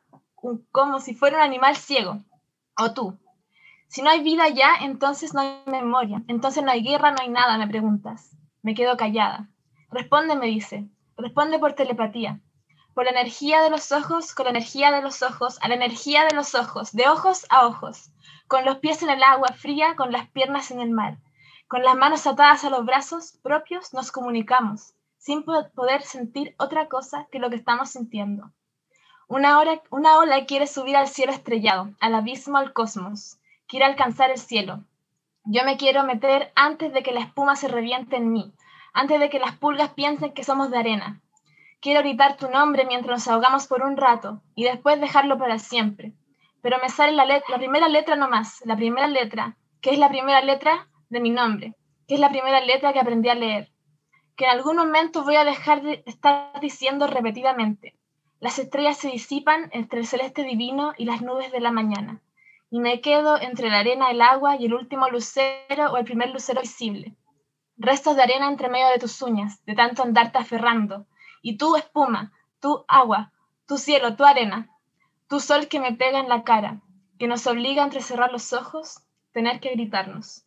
un animal ciego. O tú. Si no hay vida ya, entonces no hay memoria, entonces no hay guerra, no hay nada, me preguntas. Me quedo callada. Responde, me dice. Responde por telepatía. Por la energía de los ojos, con la energía de los ojos, a la energía de los ojos, de ojos a ojos, con los pies en el agua fría, con las piernas en el mar, con las manos atadas a los brazos propios, nos comunicamos, sin poder sentir otra cosa que lo que estamos sintiendo. Una ola quiere subir al cielo estrellado, al abismo, al cosmos, quiere alcanzar el cielo. Yo me quiero meter antes de que la espuma se reviente en mí, antes de que las pulgas piensen que somos de arena. Quiero gritar tu nombre mientras nos ahogamos por un rato y después dejarlo para siempre. Pero me sale la primera letra nomás, la primera letra, que es la primera letra de mi nombre, que es la primera letra que aprendí a leer, que en algún momento voy a dejar de estar diciendo repetidamente. Las estrellas se disipan entre el celeste divino y las nubes de la mañana, y me quedo entre la arena, el agua y el último lucero o el primer lucero visible. Restos de arena entre medio de tus uñas, de tanto andarte aferrando. Y tú, espuma, tú, agua, tu cielo, tu arena, tu sol que me pega en la cara, que nos obliga a entrecerrar los ojos, tener que gritarnos.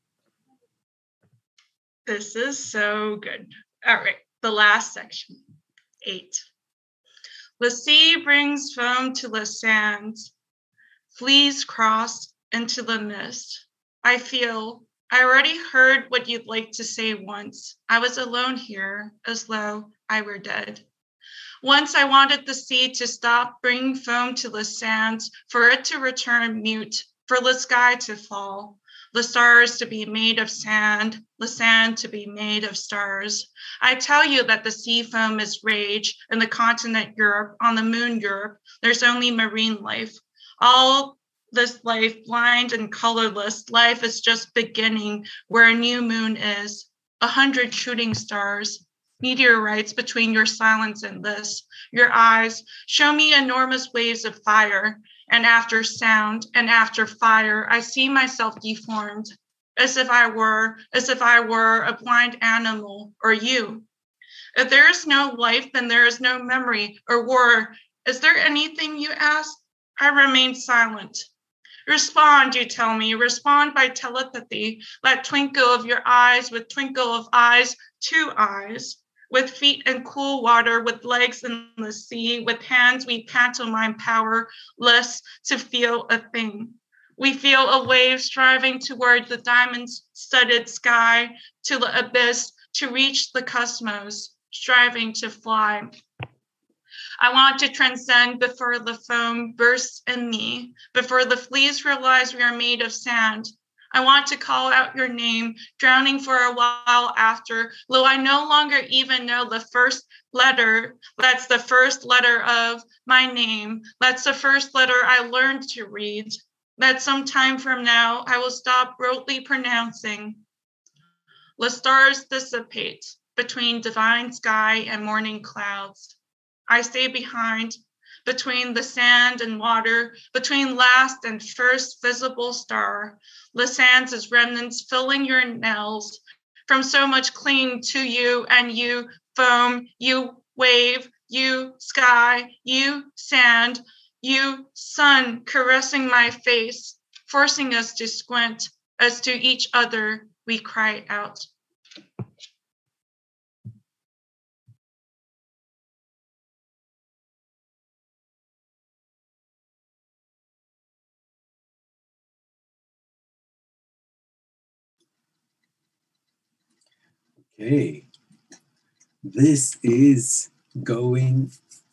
This is so good. All right, the last section, 8. The sea brings foam to the sands, fleas cross into the mist. I already heard what you'd like to say once. I was alone here, as though I were dead. Once I wanted the sea to stop bringing foam to the sands, for it to return mute, for the sky to fall, the stars to be made of sand, the sand to be made of stars. I tell you that the sea foam is rage in the continent Europe, on the moon Europe, there's only marine life. All this life, blind and colorless, life is just beginning where a new moon is, 100 shooting stars, meteorites between your silence and this. Your eyes show me enormous waves of fire, and after sound and after fire, I see myself deformed, as if I were a blind animal or you. If there is no life, then there is no memory or war. Is there anything you ask? I remain silent. Respond, you tell me, respond by telepathy. That twinkle of your eyes with twinkle of eyes, 2 eyes, with feet in cool water, with legs in the sea, with hands we pantomime powerless to feel a thing. We feel a wave striving toward the diamond-studded sky, to the abyss, to reach the cosmos, striving to fly. I want to transcend before the foam bursts in me, before the fleas realize we are made of sand. I want to call out your name, drowning for a while after, though I no longer even know the first letter. That's the first letter of my name. That's the first letter I learned to read. That sometime from now, I will stop rotely pronouncing. The stars dissipate between divine sky and morning clouds. I stay behind, between the sand and water, between last and first visible star. The sands as remnants filling your nails, from so much clinging to you and you, foam, you, wave, you, sky, you, sand, you, sun, caressing my face, forcing us to squint, as to each other we cry out.
Okay, this is going,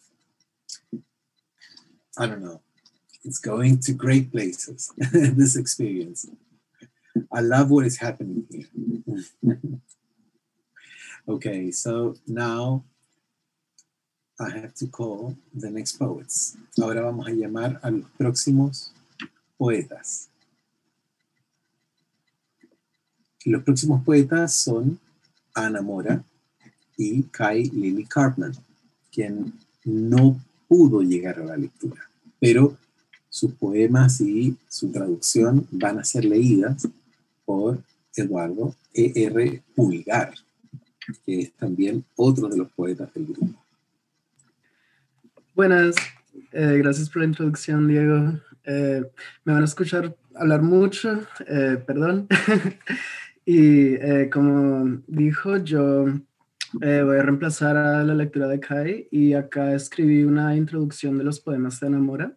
I don't know, it's going to great places, this experience. I love what is happening here. Okay, so now I have to call the next poets. Ahora vamos a llamar a los próximos poetas. Los próximos poetas son Ana Mora y Kai Lily Cartman, quien no pudo llegar a la lectura, pero sus poemas y su traducción van a ser leídas por Eduardo E.R. Pulgar, que es también otro de los poetas del grupo.
Buenas, gracias por la introducción, Diego. Me van a escuchar hablar mucho, perdón. Y como dijo, yo voy a reemplazar a la lectura de Kai y acá escribí una introducción de los poemas de Ana Mora.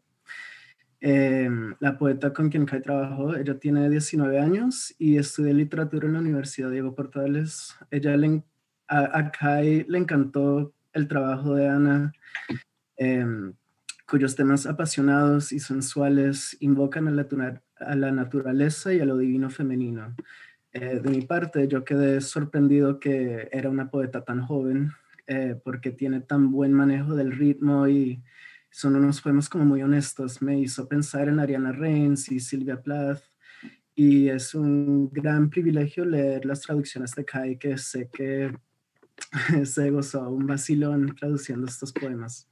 La poeta con quien Kai trabajó, ella tiene 19 años y estudia literatura en la Universidad Diego Portales. A Kai le encantó el trabajo de Ana, cuyos temas apasionados y sensuales invocan a la naturaleza y a lo divino femenino. De mi parte, yo quedé sorprendido que era una poeta tan joven, porque tiene tan buen manejo del ritmo y son unos poemas como muy honestos. Me hizo pensar en Ariana Reins y Sylvia Plath, y es un gran privilegio leer las traducciones de Kai, que sé que se gozó un vacilón traduciendo estos poemas.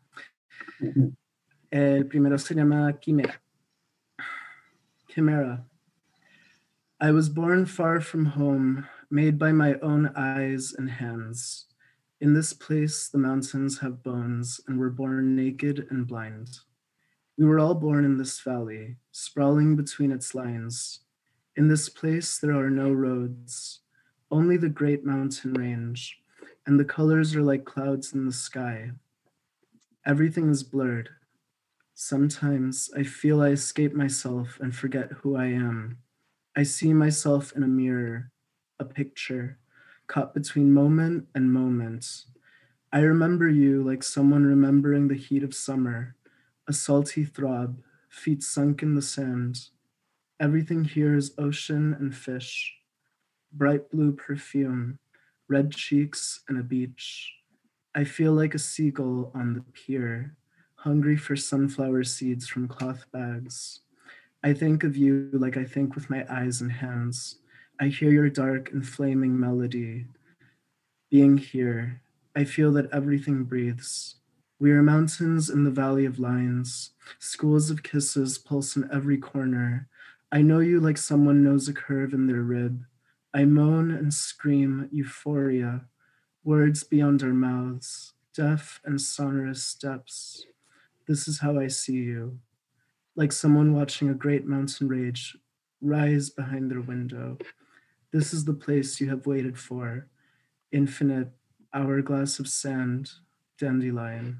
El primero se llama Quimera. Chimera. I was born far from home, made by my own eyes and hands. In this place, the mountains have bones, and we're born naked and blind. We were all born in this valley, sprawling between its lines. In this place, there are no roads, only the great mountain range, and the colors are like clouds in the sky. Everything is blurred. Sometimes I feel I escape myself and forget who I am. I see myself in a mirror, a picture, caught between moment and moment. I remember you like someone remembering the heat of summer, a salty throb, feet sunk in the sand. Everything here is ocean and fish, bright blue perfume, red cheeks and a beach. I feel like a seagull on the pier, hungry for sunflower seeds from cloth bags. I think of you like I think with my eyes and hands. I hear your dark and flaming melody. Being here, I feel that everything breathes. We are mountains in the valley of lines. Schools of kisses pulse in every corner. I know you like someone knows a curve in their rib. I moan and scream euphoria, words beyond our mouths, deaf and sonorous steps. This is how I see you, like someone watching a great mountain range rise behind their window. This is the place you have waited for, infinite hourglass of sand, dandelion.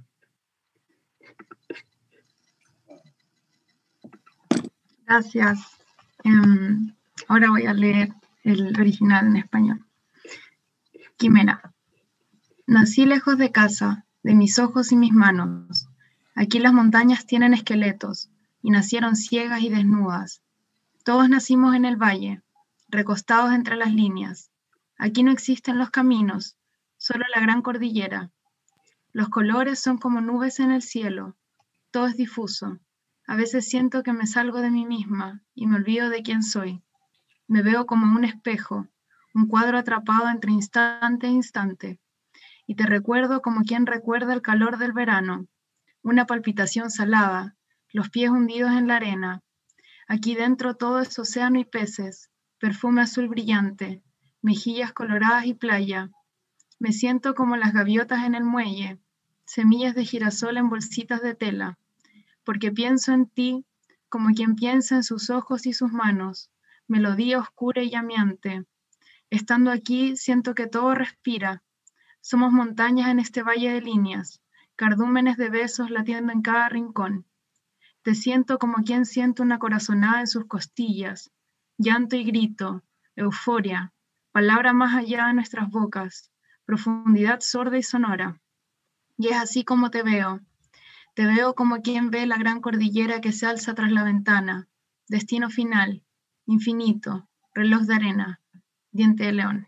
Gracias. Ahora voy a leer el original en español. Quimera. Nací lejos de casa, de mis ojos y mis manos. Aquí las montañas tienen esqueletos y nacieron ciegas y desnudas. Todos nacimos en el valle, recostados entre las líneas. Aquí no existen los caminos, solo la gran cordillera. Los colores son como nubes en el cielo. Todo es difuso. A veces siento que me salgo de mí misma y me olvido de quién soy. Me veo como un espejo, un cuadro atrapado entre instante e instante. Y te recuerdo como quien recuerda el calor del verano, una palpitación salada, los pies hundidos en la arena. Aquí dentro todo es océano y peces, perfume azul brillante, mejillas coloradas y playa. Me siento como las gaviotas en el muelle, semillas de girasol en bolsitas de tela, porque pienso en ti como quien piensa en sus ojos y sus manos, melodía oscura y llameante. Estando aquí siento que todo respira. Somos montañas en este valle de líneas, cardúmenes de besos latiendo en cada rincón. Te siento como quien siente una corazonada en sus costillas, llanto y grito, euforia, palabra más allá de nuestras bocas, profundidad sorda y sonora. Y es así como te veo como quien ve la gran cordillera que se alza tras la ventana, destino final, infinito, reloj de arena, diente de león.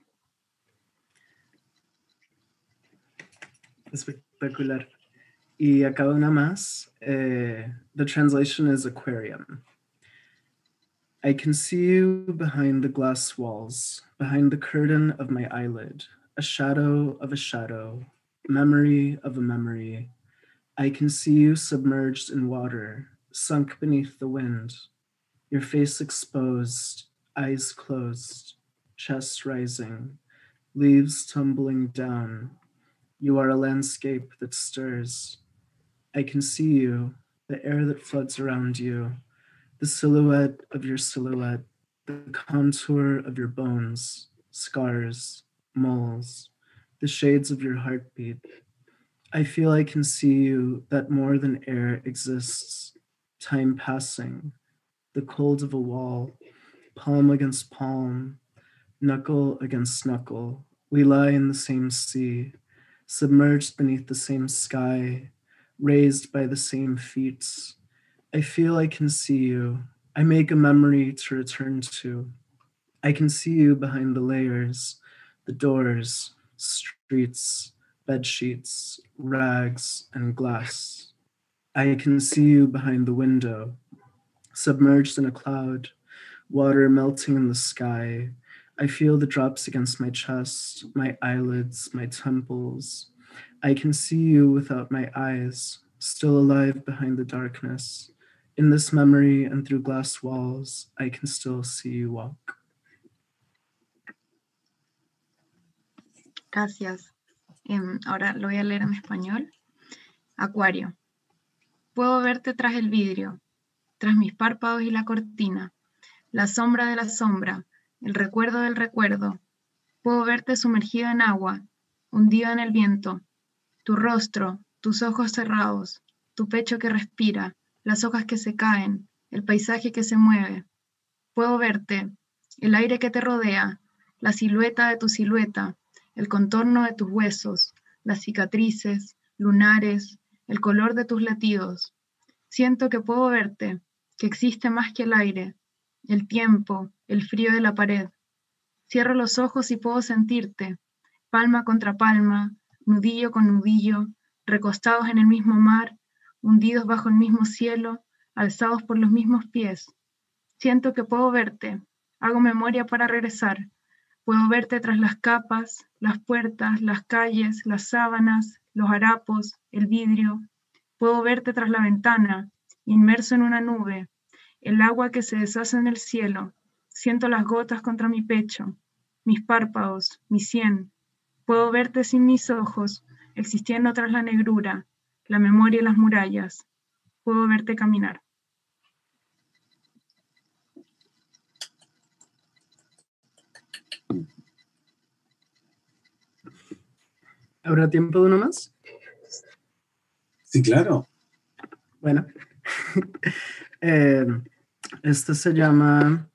Espectacular. Y acá una más. The translation is aquarium. I can see you behind the glass walls, behind the curtain of my eyelid, a shadow of a shadow, memory of a memory. I can see you submerged in water, sunk beneath the wind, your face exposed, eyes closed, chest rising, leaves tumbling down. You are a landscape that stirs. I can see you, the air that floods around you, the silhouette of your silhouette, the contour of your bones, scars, moles, the shades of your heartbeat. I feel I can see you, that more than air exists, time passing, the cold of a wall, palm against palm, knuckle against knuckle. We lie in the same sea, submerged beneath the same sky, raised by the same feet. I feel I can see you. I make a memory to return to. I can see you behind the layers, the doors, streets, bed sheets, rags, and glass. I can see you behind the window, submerged in a cloud, water melting in the sky. I feel the drops against my chest, my eyelids, my temples. I can see you without my eyes, still alive behind the darkness. In this memory and through glass walls, I can still see you walk.
Gracias. Ahora lo voy a leer en español. Acuario. Puedo verte tras el vidrio, tras mis párpados y la cortina, la sombra de la sombra, el recuerdo del recuerdo. Puedo verte sumergido en agua, hundido en el viento, tu rostro, tus ojos cerrados, tu pecho que respira, las hojas que se caen, el paisaje que se mueve. Puedo verte, el aire que te rodea, la silueta de tu silueta, el contorno de tus huesos, las cicatrices, lunares, el color de tus latidos. Siento que puedo verte, que existe más que el aire, el tiempo, el frío de la pared. Cierro los ojos y puedo sentirte, palma contra palma, nudillo con nudillo, recostados en el mismo mar, hundidos bajo el mismo cielo, alzados por los mismos pies. Siento que puedo verte, hago memoria para regresar. Puedo verte tras las capas, las puertas, las calles, las sábanas, los harapos, el vidrio. Puedo verte tras la ventana, inmerso en una nube, el agua que se deshace en el cielo. Siento las gotas contra mi pecho, mis párpados, mi sien. Puedo verte sin mis ojos, existiendo tras la negrura, la memoria y las murallas. Puedo verte caminar.
¿Habrá tiempo de uno más?
Sí, claro.
Bueno, este se llama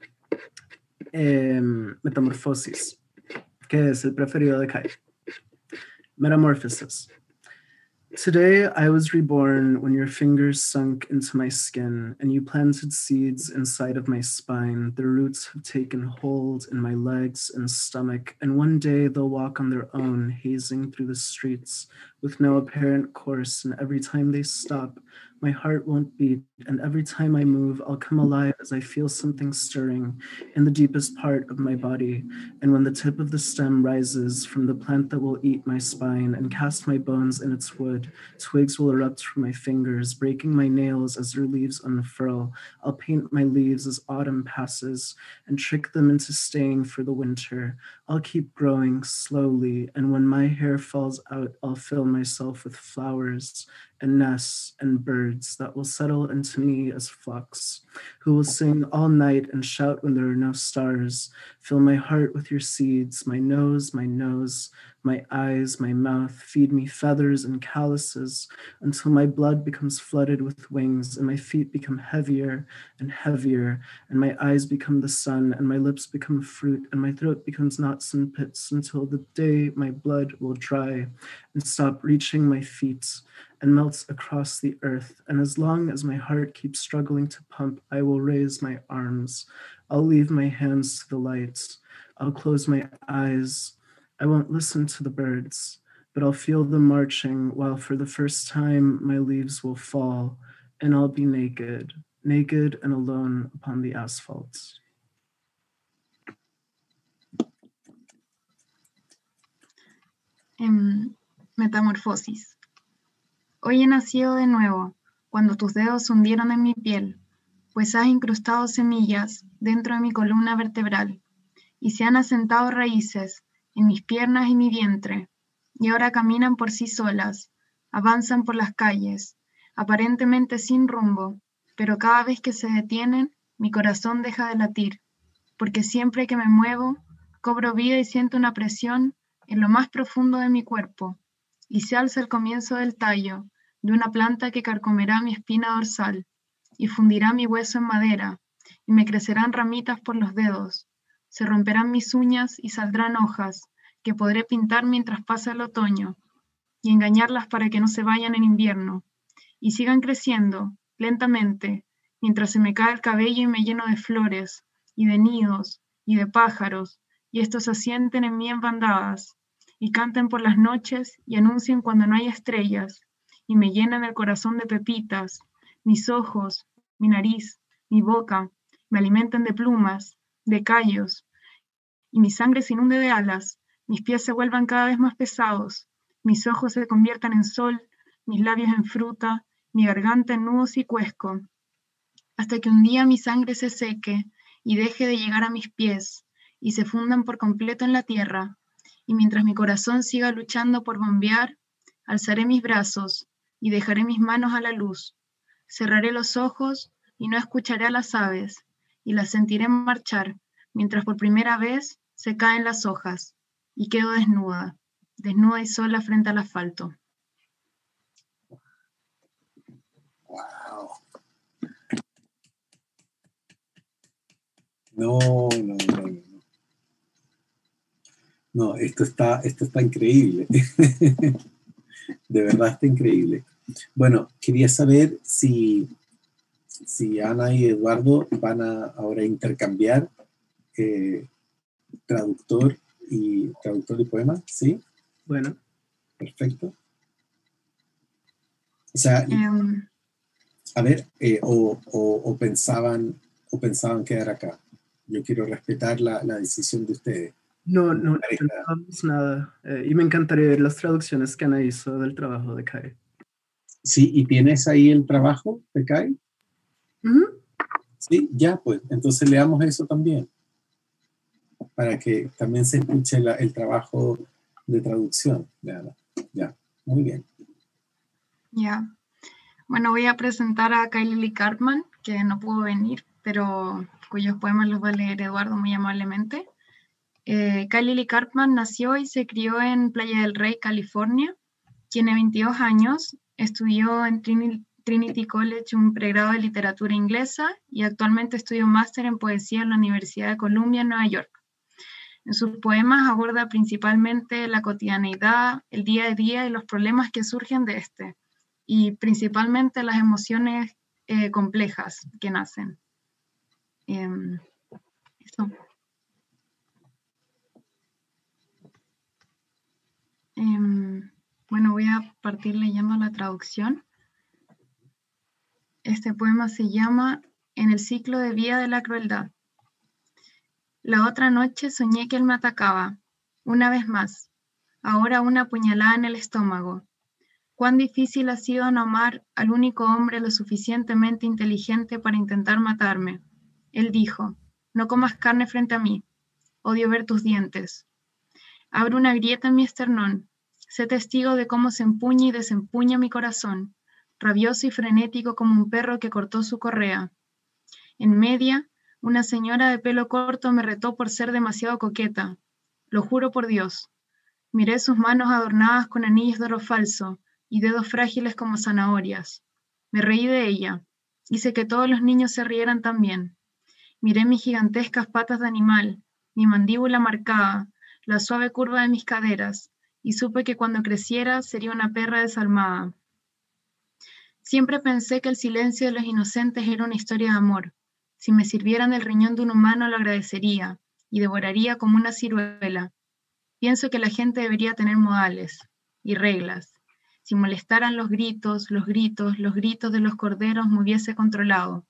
Metamorfosis, que es el preferido de Kai. Metamorphosis. Today I was reborn when your fingers sunk into my skin and you planted seeds inside of my spine. Their roots have taken hold in my legs and stomach, and one day they'll walk on their own, hazing through the streets with no apparent course, and every time they stop, my heart won't beat, and every time I move, I'll come alive as I feel something stirring in the deepest part of my body. And when the tip of the stem rises from the plant that will eat my spine and cast my bones in its wood, twigs will erupt from my fingers, breaking my nails as their leaves unfurl. I'll paint my leaves as autumn passes and trick them into staying for the winter. I'll keep growing slowly, and when my hair falls out, I'll fill myself with flowers and nests and birds that will settle into me as flocks, who will sing all night and shout when there are no stars. Fill my heart with your seeds, my nose, my eyes, my mouth. Feed me feathers and calluses until my blood becomes flooded with wings, and my feet become heavier and heavier, and my eyes become the sun, and my lips become fruit, and my throat becomes knots and pits, until the day my blood will dry and stop reaching my feet and melts across the earth. And as long as my heart keeps struggling to pump, I will raise my arms. I'll leave my hands to the light. I'll close my eyes. I won't listen to the birds, but I'll feel them marching while for the first time my leaves will fall, and I'll be naked, naked and alone upon the asphalt.
Metamorfosis. Hoy he nacido de nuevo, cuando tus dedos se hundieron en mi piel, pues has incrustado semillas dentro de mi columna vertebral, y se han asentado raíces en mis piernas y mi vientre, y ahora caminan por sí solas, avanzan por las calles, aparentemente sin rumbo, pero cada vez que se detienen, mi corazón deja de latir, porque siempre que me muevo, cobro vida y siento una presión en lo más profundo de mi cuerpo, y se alza el comienzo del tallo de una planta que carcomerá mi espina dorsal, y fundirá mi hueso en madera, y me crecerán ramitas por los dedos, se romperán mis uñas y saldrán hojas, que podré pintar mientras pasa el otoño, y engañarlas para que no se vayan en invierno, y sigan creciendo, lentamente, mientras se me cae el cabello y me lleno de flores, y de nidos, y de pájaros, y estos se asienten en mí en bandadas, y canten por las noches, y anuncien cuando no hay estrellas, y me llenan el corazón de pepitas, mis ojos, mi nariz, mi boca, me alimentan de plumas, de callos, y mi sangre se inunde de alas, mis pies se vuelvan cada vez más pesados, mis ojos se conviertan en sol, mis labios en fruta, mi garganta en nudos y cuesco, hasta que un día mi sangre se seque y deje de llegar a mis pies, y se fundan por completo en la tierra, y mientras mi corazón siga luchando por bombear, alzaré mis brazos y dejaré mis manos a la luz, cerraré los ojos y no escucharé a las aves, y las sentiré marchar, mientras por primera vez se caen las hojas, y quedo desnuda, desnuda y sola frente al asfalto.
Wow. No. No, esto está increíble. De verdad está increíble. Bueno, quería saber si Ana y Eduardo van a ahora intercambiar traductor y poema, ¿sí?
Bueno.
Perfecto. O sea, A ver, o pensaban quedar acá. Yo quiero respetar la decisión de ustedes.
No pensábamos nada. Y me encantaría ver las traducciones que Ana hizo del trabajo de Kai.
Sí, ¿y tienes ahí el trabajo de Kai? Sí, ya, pues, entonces leamos eso también, para que también se escuche el trabajo de traducción de Ana. Ya, muy bien.
Ya. Bueno, voy a presentar a Kylie Lee Cartman, que no pudo venir, pero cuyos poemas los va a leer Eduardo muy amablemente. Kylie Lee Cartman nació y se crió en Playa del Rey, California. Tiene 22 años, estudió en Trinity College un pregrado de literatura inglesa y actualmente estudia un máster en poesía en la Universidad de Columbia en Nueva York. En sus poemas aborda principalmente la cotidianeidad, el día a día y los problemas que surgen de este, y principalmente las emociones complejas que nacen. Eso. Bueno, voy a partir leyendo la traducción. Este poema se llama En el ciclo de vida de la crueldad. La otra noche soñé que él me atacaba, una vez más, ahora una puñalada en el estómago. Cuán difícil ha sido no amar al único hombre lo suficientemente inteligente para intentar matarme. Él dijo, no comas carne frente a mí, odio ver tus dientes. Abro una grieta en mi esternón, sé testigo de cómo se empuña y desempuña mi corazón, rabioso y frenético como un perro que cortó su correa. En media, una señora de pelo corto me retó por ser demasiado coqueta. Lo juro por Dios. Miré sus manos adornadas con anillos de oro falso y dedos frágiles como zanahorias. Me reí de ella. Hice que todos los niños se rieran también. Miré mis gigantescas patas de animal, mi mandíbula marcada, la suave curva de mis caderas, y supe que cuando creciera sería una perra desalmada. Siempre pensé que el silencio de los inocentes era una historia de amor. Si me sirvieran el riñón de un humano lo agradecería, y devoraría como una ciruela. Pienso que la gente debería tener modales y reglas. Si molestaran los gritos de los corderos me hubiese controlado.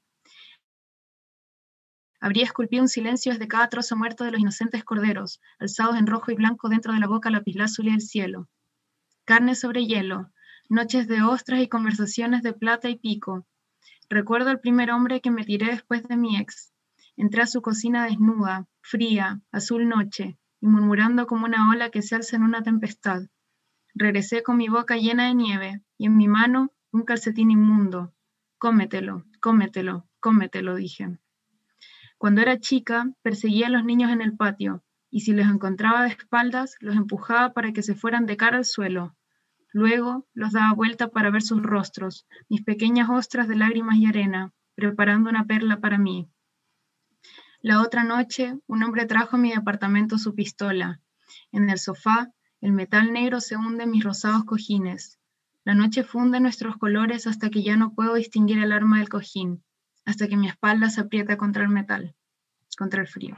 Habría esculpido un silencio desde cada trozo muerto de los inocentes corderos, alzados en rojo y blanco dentro de la boca lapislázuli del cielo. Carne sobre hielo, noches de ostras y conversaciones de plata y pico. Recuerdo al primer hombre que me tiré después de mi ex. Entré a su cocina desnuda, fría, azul noche, y murmurando como una ola que se alza en una tempestad. Regresé con mi boca llena de nieve, y en mi mano un calcetín inmundo. Cómetelo, cómetelo, cómetelo, dije. Cuando era chica, perseguía a los niños en el patio, y si los encontraba de espaldas, los empujaba para que se fueran de cara al suelo. Luego los daba vuelta para ver sus rostros, mis pequeñas ostras de lágrimas y arena, preparando una perla para mí. La otra noche, un hombre trajo a mi departamento su pistola. En el sofá, el metal negro se hunde en mis rosados cojines. La noche funde nuestros colores hasta que ya no puedo distinguir el arma del cojín, hasta que mi espalda se aprieta contra el metal, contra el frío.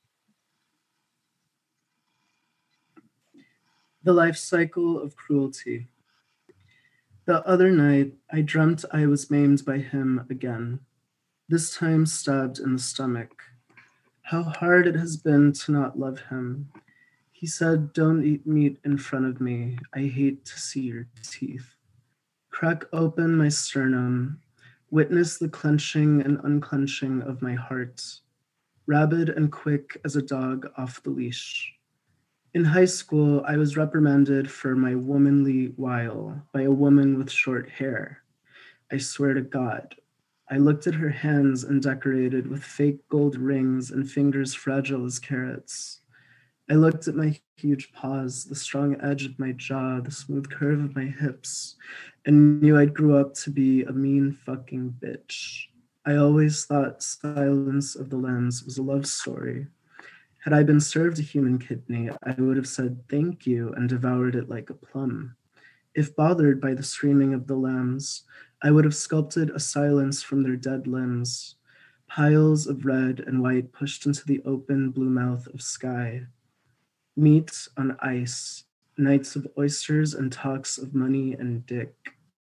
The life cycle of cruelty. The other night, I dreamt I was maimed by him again, this time stabbed in the stomach. How hard it has been to not love him. He said, don't eat meat in front of me. I hate to see your teeth. Crack open my sternum. Witness the clenching and unclenching of my heart. Rabid and quick as a dog off the leash. In high school, I was reprimanded for my womanly wile by a woman with short hair. I swear to God. I looked at her hands and decorated with fake gold rings and fingers fragile as carrots. I looked at my huge paws, the strong edge of my jaw, the smooth curve of my hips, and knew I'd grew up to be a mean fucking bitch. I always thought Silence of the Lambs was a love story. Had I been served a human kidney, I would have said thank you and devoured it like a plum. If bothered by the screaming of the lambs, I would have sculpted a silence from their dead limbs, piles of red and white pushed into the open blue mouth of sky. Meat on ice, nights of oysters and talks of money and dick.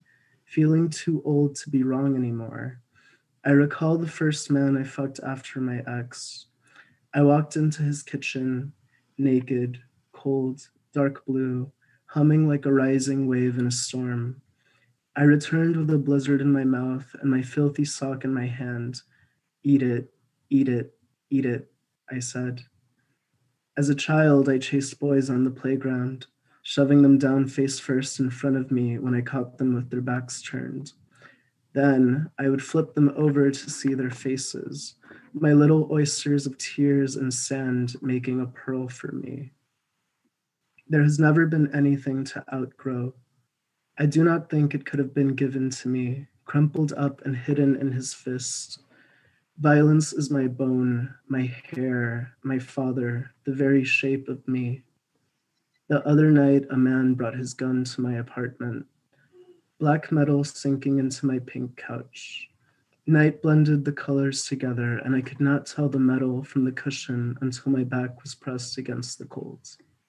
feeling too old to be wrong anymore. I recall the first man I fucked after my ex. I walked into his kitchen, naked, cold, dark blue, humming like a rising wave in a storm. I returned with a blizzard in my mouth and my filthy sock in my hand. Eat it, eat it, eat it, I said. As a child, I chased boys on the playground, shoving them down face first in front of me when I caught them with their backs turned. Then I would flip them over to see their faces, my little oysters of tears and sand making a pearl for me. There has never been anything to outgrow. I do not think it could have been given to me, crumpled up and hidden in his fist. Violence is my bone, my hair, my father, the very shape of me. The other night, a man brought his gun to my apartment. Black metal sinking into my pink couch. Night blended the colors together, and I could not tell the metal from the cushion until my back was pressed against the cold.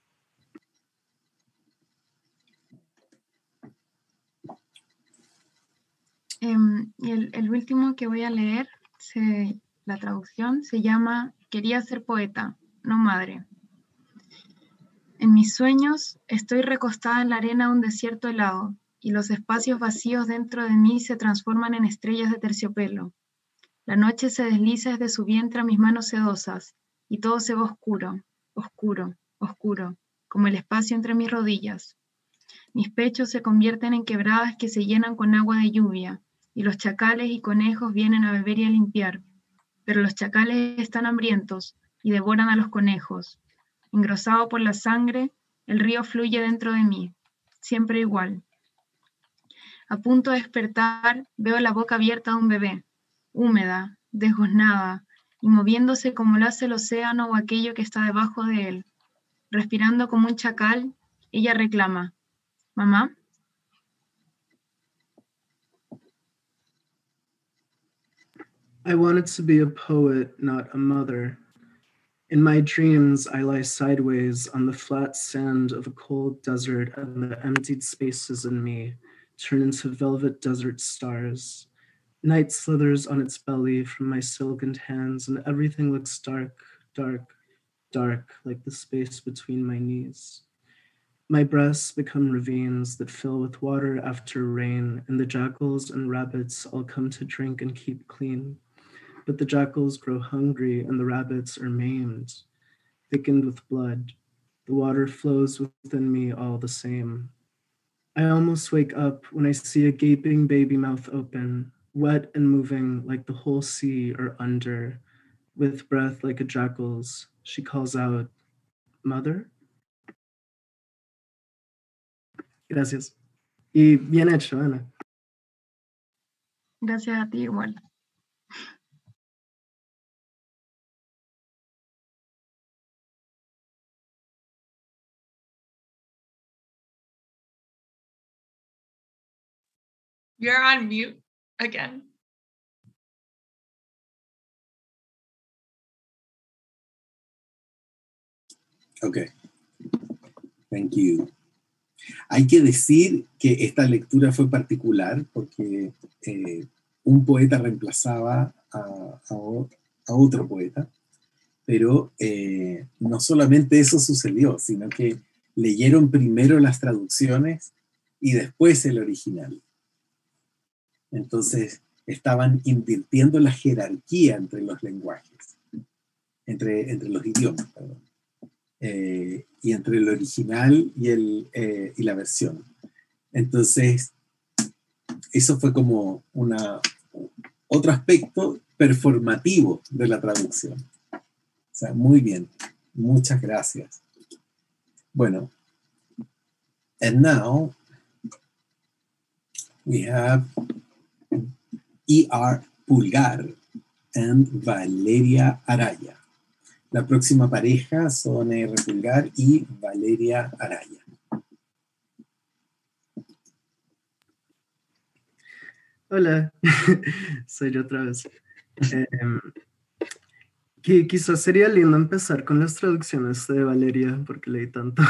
Y el último que voy a leer, la traducción se llama Quería ser poeta, no madre. En mis sueños estoy recostada en la arena de un desierto helado y los espacios vacíos dentro de mí se transforman en estrellas de terciopelo. La noche se desliza desde su vientre a mis manos sedosas y todo se ve oscuro, oscuro, oscuro, como el espacio entre mis rodillas. Mis pechos se convierten en quebradas que se llenan con agua de lluvia y los chacales y conejos vienen a beber y a limpiar, pero los chacales están hambrientos y devoran a los conejos. Engrosado por la sangre, el río fluye dentro de mí, siempre igual. A punto de despertar, veo la boca abierta de un bebé, húmeda, desgoznada, y moviéndose como lo hace el océano o aquello que está debajo de él. Respirando como un chacal, ella reclama, ¿mamá?
I wanted to be a poet, not a mother. In my dreams, I lie sideways on the flat sand of a cold desert, and the emptied spaces in me turn into velvet desert stars. Night slithers on its belly from my silkened hands, and everything looks dark, dark, dark, like the space between my knees. My breasts become ravines that fill with water after rain, and the jackals and rabbits all come to drink and keep clean. But the jackals grow hungry and the rabbits are maimed, thickened with blood. The water flows within me all the same. I almost wake up when I see a gaping baby mouth open, wet and moving like the whole sea or under. With breath like a jackal's, she calls out, "Mother?" Gracias. Y bien hecho, Ana.
Gracias a ti igual.
You're on mute again.
Okay. Thank you. Hay que decir que esta lectura fue particular porque un poeta reemplazaba a otro poeta, pero no solamente eso sucedió, sino que leyeron primero las traducciones y después el original. Entonces estaban invirtiendo la jerarquía entre los lenguajes, entre los idiomas, perdón. Y entre el original y la versión. Entonces, eso fue como otro aspecto performativo de la traducción. O sea, muy bien. Muchas gracias. Bueno, and now we have E.R. Pulgar and Valeria Araya. La próxima pareja son R. Pulgar y Valeria Araya.
Hola, soy yo otra vez. Quizás sería lindo empezar con las traducciones de Valeria, porque leí tanto.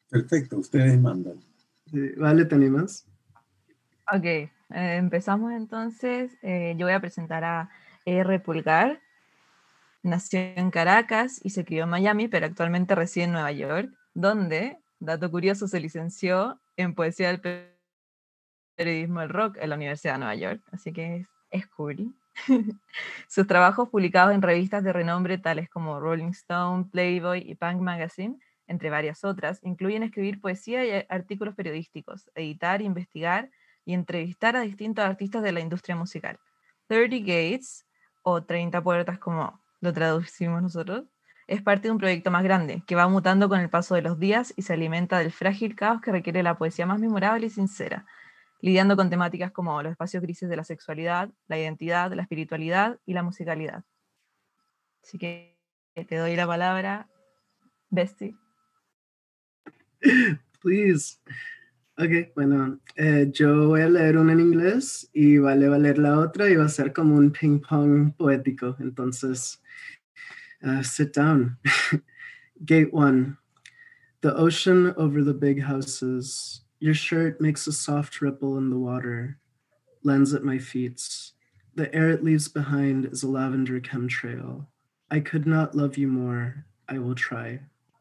Perfecto, ustedes mandan.
Sí, vale, ¿te animas?
Ok, empezamos entonces. Yo voy a presentar a R. Pulgar. Nació en Caracas y se crió en Miami, pero actualmente reside en Nueva York, donde, dato curioso, se licenció en poesía del periodismo del rock en la Universidad de Nueva York, así que es cool. Sus trabajos publicados en revistas de renombre tales como Rolling Stone, Playboy y Punk Magazine, entre varias otras, incluyen escribir poesía y artículos periodísticos, editar, investigar y entrevistar a distintos artistas de la industria musical. 30 Gates, o 30 puertas como lo traducimos nosotros, es parte de un proyecto más grande, que va mutando con el paso de los días y se alimenta del frágil caos que requiere la poesía más memorable y sincera, lidiando con temáticas como los espacios grises de la sexualidad, la identidad, la espiritualidad y la musicalidad. Así que te doy la palabra, Bestie.
Please. Ok, bueno, yo voy a leer una en inglés y Vale va a leer la otra y va a ser como un ping pong poético. Entonces, sit down. Gate 1. The ocean over the big houses. Your shirt makes a soft ripple in the water, lands at my feet. The air it leaves behind is a lavender chemtrail. I could not love you more. I will try.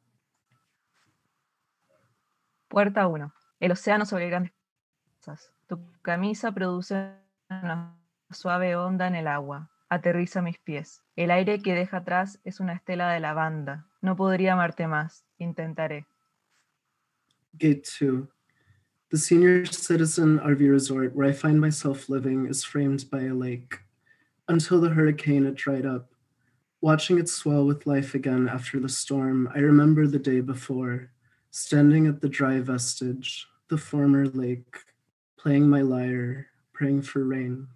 Puerta 1. El océano sobre grandes cosas. Tu camisa produce una suave onda en el agua. Aterriza mis pies. El aire que deja atrás es una estela de lavanda. No podría amarte más. Intentaré.
Gate 2. The senior citizen RV resort where I find myself living is framed by a lake. Until the hurricane, it dried up. Watching it swell with life again after the storm, I remember the day before, standing at the dry vestige, the former lake, playing my lyre, praying for rain.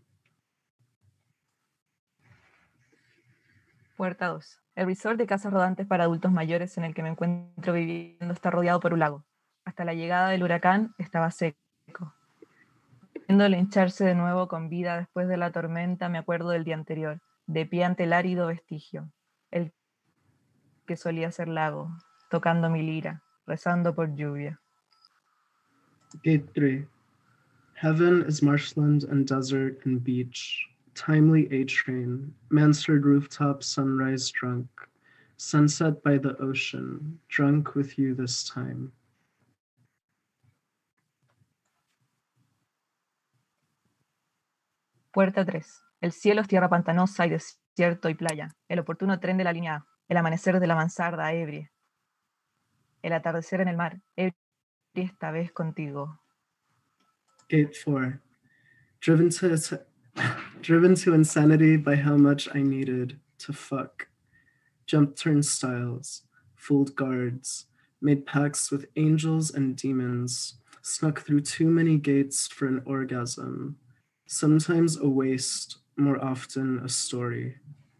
Puerta 2. El resort de casas rodantes para adultos mayores en el que me encuentro viviendo está rodeado por un lago. Hasta la llegada del huracán estaba seco. Viéndolo hincharse de nuevo con vida después de la tormenta, me acuerdo del día anterior, de pie ante el árido vestigio, el que solía ser lago, tocando mi lira, rezando por lluvia.
Gate 3. Heaven is marshland and desert and beach, timely A-train, Mansard rooftop sunrise drunk, sunset by the ocean, drunk with you this time.
Puerta 3. El cielo es tierra pantanosa y desierto y playa, el oportuno tren de la línea A, el amanecer de la mansarda ebria, el atardecer en el mar, ebria esta vez contigo.
Gate 4. Driven to insanity by how much I needed to fuck. Jumped turnstiles, fooled guards, made pacts with angels and demons, snuck through too many gates for an orgasm. Sometimes a waste, more often a story.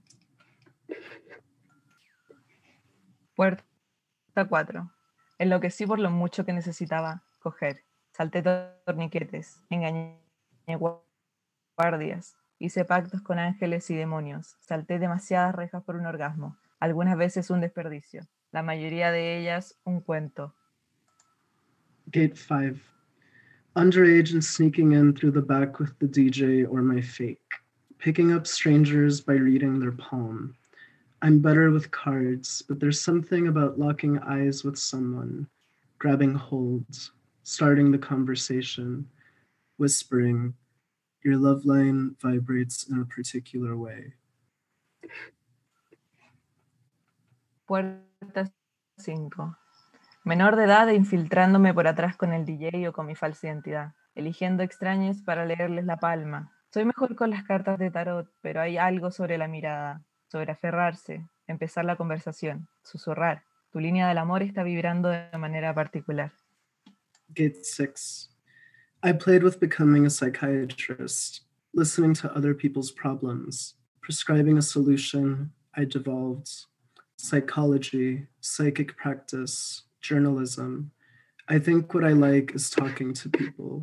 Puerta 4. Enloquecí por lo mucho que necesitaba coger. Salté torniquetes, engañé guardias, hice pactos con ángeles y demonios, salté demasiadas rejas por un orgasmo, algunas veces un desperdicio, la mayoría de ellas un cuento.
Gate 5. Underage and sneaking in through the back with the DJ or my fake. Picking up strangers by reading their palm. I'm better with cards, but there's something about locking eyes with someone, grabbing holds, starting the conversation, whispering. Your love line vibrates in a particular way.
Puerta 5. Menor de edad e infiltrándome por atrás con el DJ o con mi falsa identidad, eligiendo extraños para leerles la palma. Soy mejor con las cartas de tarot, pero hay algo sobre la mirada, sobre aferrarse, empezar la conversación, susurrar. Tu línea del amor está vibrando de manera particular.
Gate 6. I played with becoming a psychiatrist, listening to other people's problems, prescribing a solution. I devolved. Psychology, psychic practice, journalism. I think what I like is talking to people.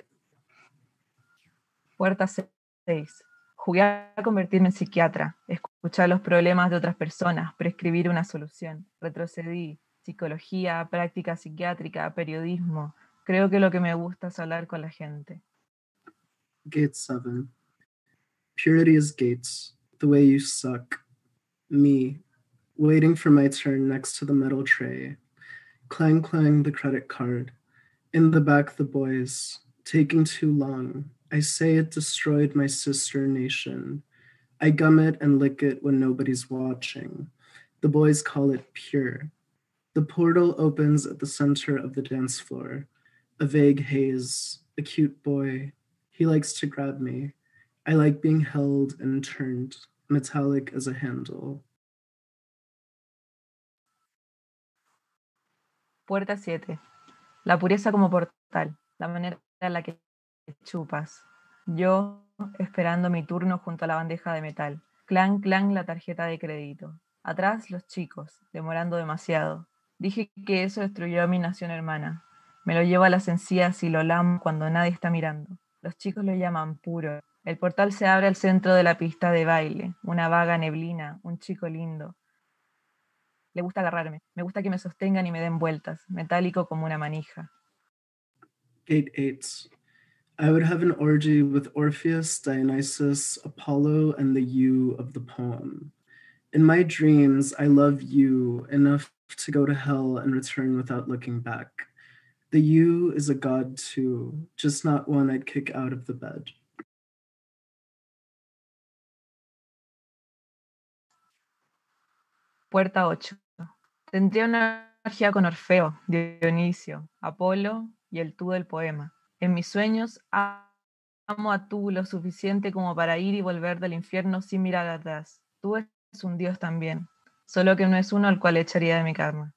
Puerta 6. Jugué a convertirme en psiquiatra, escuchar los problemas de otras personas, prescribir una solución. Retrocedí, psicología, práctica psiquiátrica, periodismo. Creo que lo que me gusta es hablar con la gente.
Gate 7. Purity is gates, the way you suck. Me, waiting for my turn next to the metal tray. Clang, clang, the credit card. In the back, the boys. Taking too long. I say it destroyed my sister nation. I gum it and lick it when nobody's watching. The boys call it pure. The portal opens at the center of the dance floor. A vague haze, a cute boy. He likes to grab me. I like being held and turned, metallic as a handle.
Puerta 7. La pureza como portal, la manera en la que chupas. Yo, esperando mi turno junto a la bandeja de metal. Clang, clang, la tarjeta de crédito. Atrás, los chicos, demorando demasiado. Dije que eso destruyó a mi nación hermana. Me lo llevo a las encías y lo lamo cuando nadie está mirando. Los chicos lo llaman puro. El portal se abre al centro de la pista de baile. Una vaga neblina, un chico lindo. Le gusta agarrarme. Me gusta que me sostengan y me den vueltas. Metálico como una manija.
Gate 8. I would have an orgy with Orpheus, Dionysus, Apollo, and the you of the poem. In my dreams, I love you enough to go to hell and return without looking back. The you is a god too, just not one I'd kick out of the bed.
Puerta 8. Tendría una energía con Orfeo, Dionisio, Apolo y el tú del poema. En mis sueños amo a tú lo suficiente como para ir y volver del infierno sin mirar atrás. Tú eres un dios también, solo que no es uno al cual echaría de mi karma.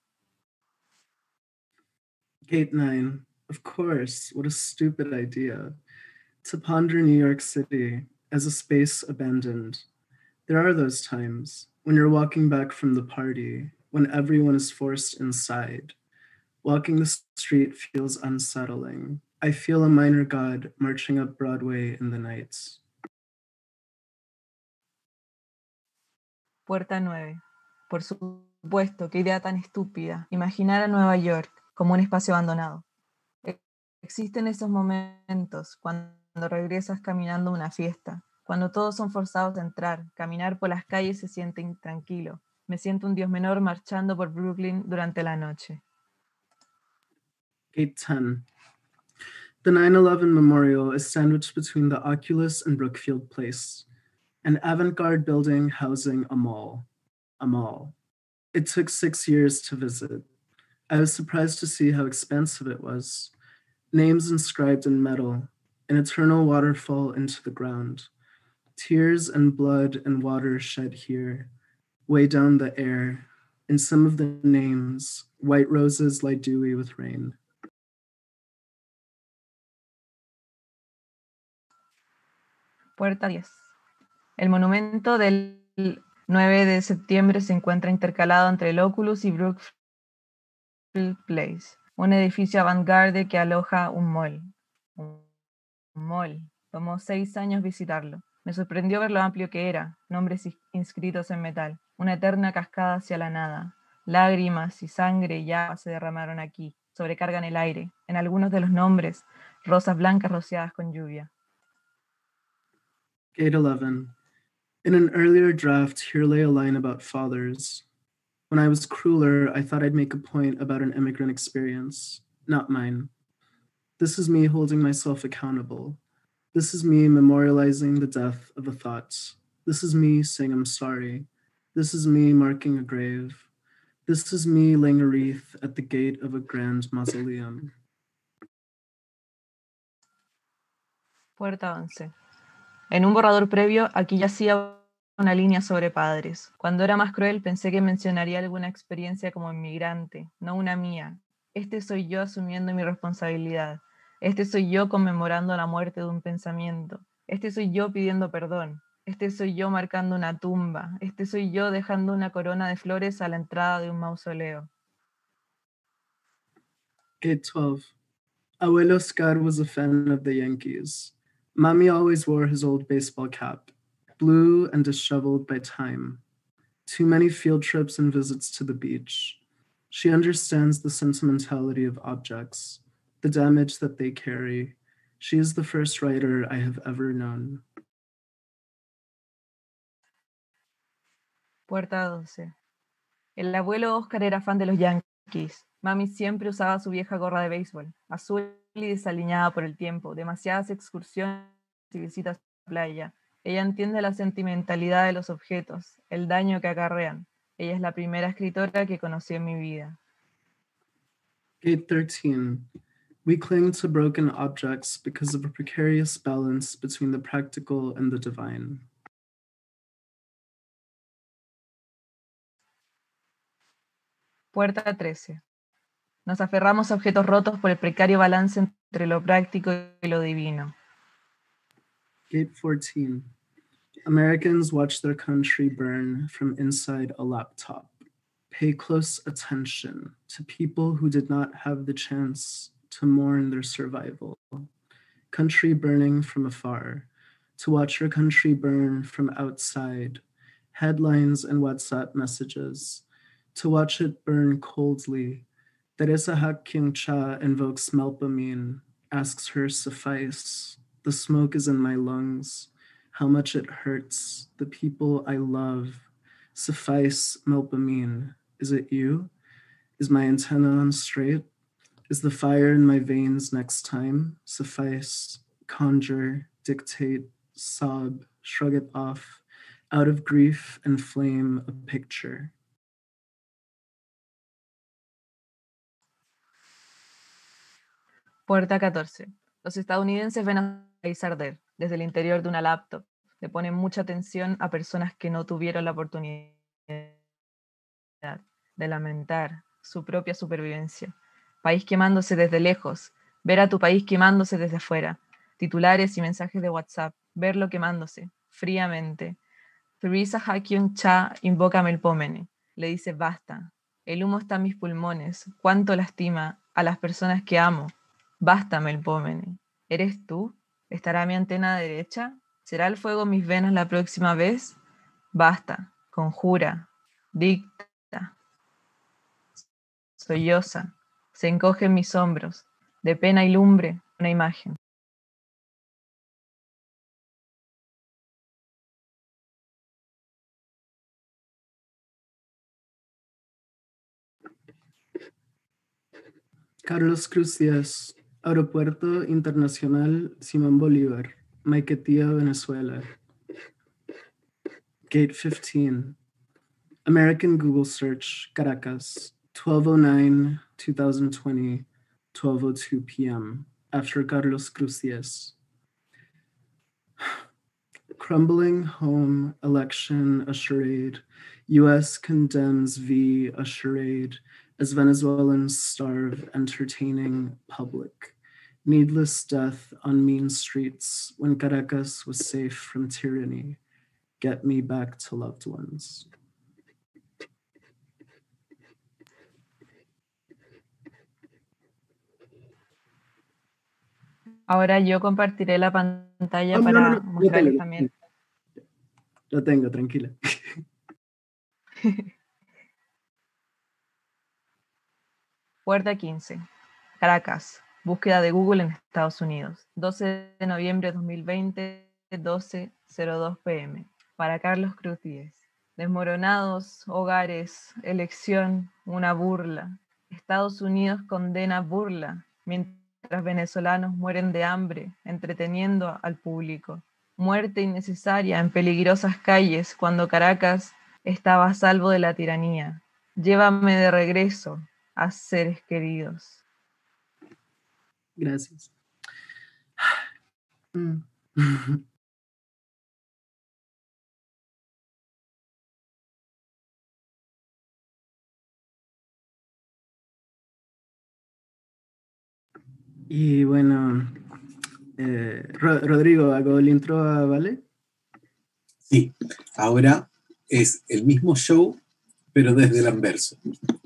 Gate 9. Of course, what a stupid idea. To ponder New York City as a space abandoned. There are those times when you're walking back from the party, when everyone is forced inside. Walking the street feels unsettling. I feel a minor god marching up Broadway in the nights.
Puerta 9. Por supuesto, qué idea tan estúpida. Imaginar a Nueva York como un espacio abandonado. Existen esos momentos cuando regresas caminando a una fiesta, cuando todos son forzados a entrar. Caminar por las calles se siente intranquilo. Me siento un dios menor marchando por Brooklyn durante la noche.
Gate 10. The 9/11 memorial is sandwiched between the Oculus and Brookfield Place, an avant-garde building housing a mall. A mall. It took 6 years to visit. I was surprised to see how expansive it was. Names inscribed in metal, an eternal waterfall into the ground. Tears and blood and water shed here, way down the air. In some of the names, white roses lie dewy with rain.
Puerta 10. El monumento del 9 de septiembre se encuentra intercalado entre el Oculus y Brookfield Place, un edificio avant-garde que aloja un mall. Un mall. Tomó 6 años visitarlo. Me sorprendió ver lo amplio que era, nombres inscritos en metal, una eterna cascada hacia la nada. Lágrimas y sangre y agua se derramaron aquí, sobrecargan el aire. En algunos de los nombres, rosas blancas rociadas con lluvia.
Gate 11. In an earlier draft, here lay a line about fathers. When I was crueler, I thought I'd make a point about an immigrant experience, not mine. This is me holding myself accountable. This is me memorializing the death of a thought. This is me saying I'm sorry. This is me marking a grave. This is me laying a wreath at the gate of a grand mausoleum.
Puerta 11. En un borrador previo, aquí yacía una línea sobre padres. Cuando era más cruel, pensé que mencionaría alguna experiencia como inmigrante, no una mía. Este soy yo asumiendo mi responsabilidad. Este soy yo conmemorando la muerte de un pensamiento. Este soy yo pidiendo perdón. Este soy yo marcando una tumba. Este soy yo dejando una corona de flores a la entrada de un mausoleo.
Gate 12. Abuelo Oscar was a fan of the Yankees. Mommy always wore his old baseball cap, blue and disheveled by time. Too many field trips and visits to the beach. She understands the sentimentality of objects, the damage that they carry. She is the first writer I have ever known.
Puerta 12. El abuelo Oscar era fan de los Yankees. Mami siempre usaba su vieja gorra de béisbol, azul y desaliñada por el tiempo, demasiadas excursiones y visitas a la playa. Ella entiende la sentimentalidad de los objetos, el daño que acarrean. Ella es la primera escritora que conocí en mi vida.
Gate 13. We cling to broken objects because of a precarious balance between the practical and the divine.
Puerta 13. Nos aferramos a objetos rotos por el precario balance entre lo práctico y lo divino.
Gate 14. Americans watch their country burn from inside a laptop. Pay close attention to people who did not have the chance to mourn their survival. Country burning from afar. To watch your country burn from outside. Headlines and WhatsApp messages. To watch it burn coldly. Teresa Hak-Kyung Cha invokes melpomene, asks her suffice. The smoke is in my lungs. How much it hurts. The people I love. Suffice, melpomene. Is it you? Is my antenna on straight? Is the fire in my veins next time? Suffice, conjure, dictate, sob, shrug it off. Out of grief and flame, a picture.
Puerta 14. Los estadounidenses ven a país arder desde el interior de una laptop. Le ponen mucha atención a personas que no tuvieron la oportunidad de lamentar su propia supervivencia. País quemándose desde lejos. Ver a tu país quemándose desde afuera. Titulares y mensajes de WhatsApp. Verlo quemándose, fríamente. Teresa Hak-Kyung Cha invoca a melpomene. Le dice basta. El humo está en mis pulmones. Cuánto lastima a las personas que amo. Basta, melpomene. ¿Eres tú? ¿Estará mi antena derecha? ¿Será el fuego en mis venas la próxima vez? Basta. Conjura. Dicta. Solloza. Se encoge en mis hombros. De pena y lumbre, una imagen.
Carlos Cruz Díaz, Aeropuerto Internacional Simón Bolívar, Maiquetía, Venezuela. Gate 15. American Google search, Caracas, 12:09, 2020, 12:02 p.m. After Carlos Cruz Díaz. Crumbling home election, a charade. U.S. condemns V, a charade. As Venezuelans starve, entertaining public. Needless death on mean streets when Caracas was safe from tyranny. Get me back to loved ones.
Ahora yo compartiré la pantalla para mostrarles también.
Lo tengo, tranquila.
Puerta 15. Caracas. Búsqueda de Google en Estados Unidos. 12 de noviembre de 2020, 12:02 p.m. Para Carlos Cruz Díaz. Desmoronados, hogares, elección, una burla. Estados Unidos condena burla, mientras venezolanos mueren de hambre, entreteniendo al público. Muerte innecesaria en peligrosas calles cuando Caracas estaba a salvo de la tiranía. Llévame de regreso a seres queridos.
Gracias. Y bueno, Rodrigo, ¿hago el intro a Vale?
Sí, ahora es el mismo show, pero desde el anverso.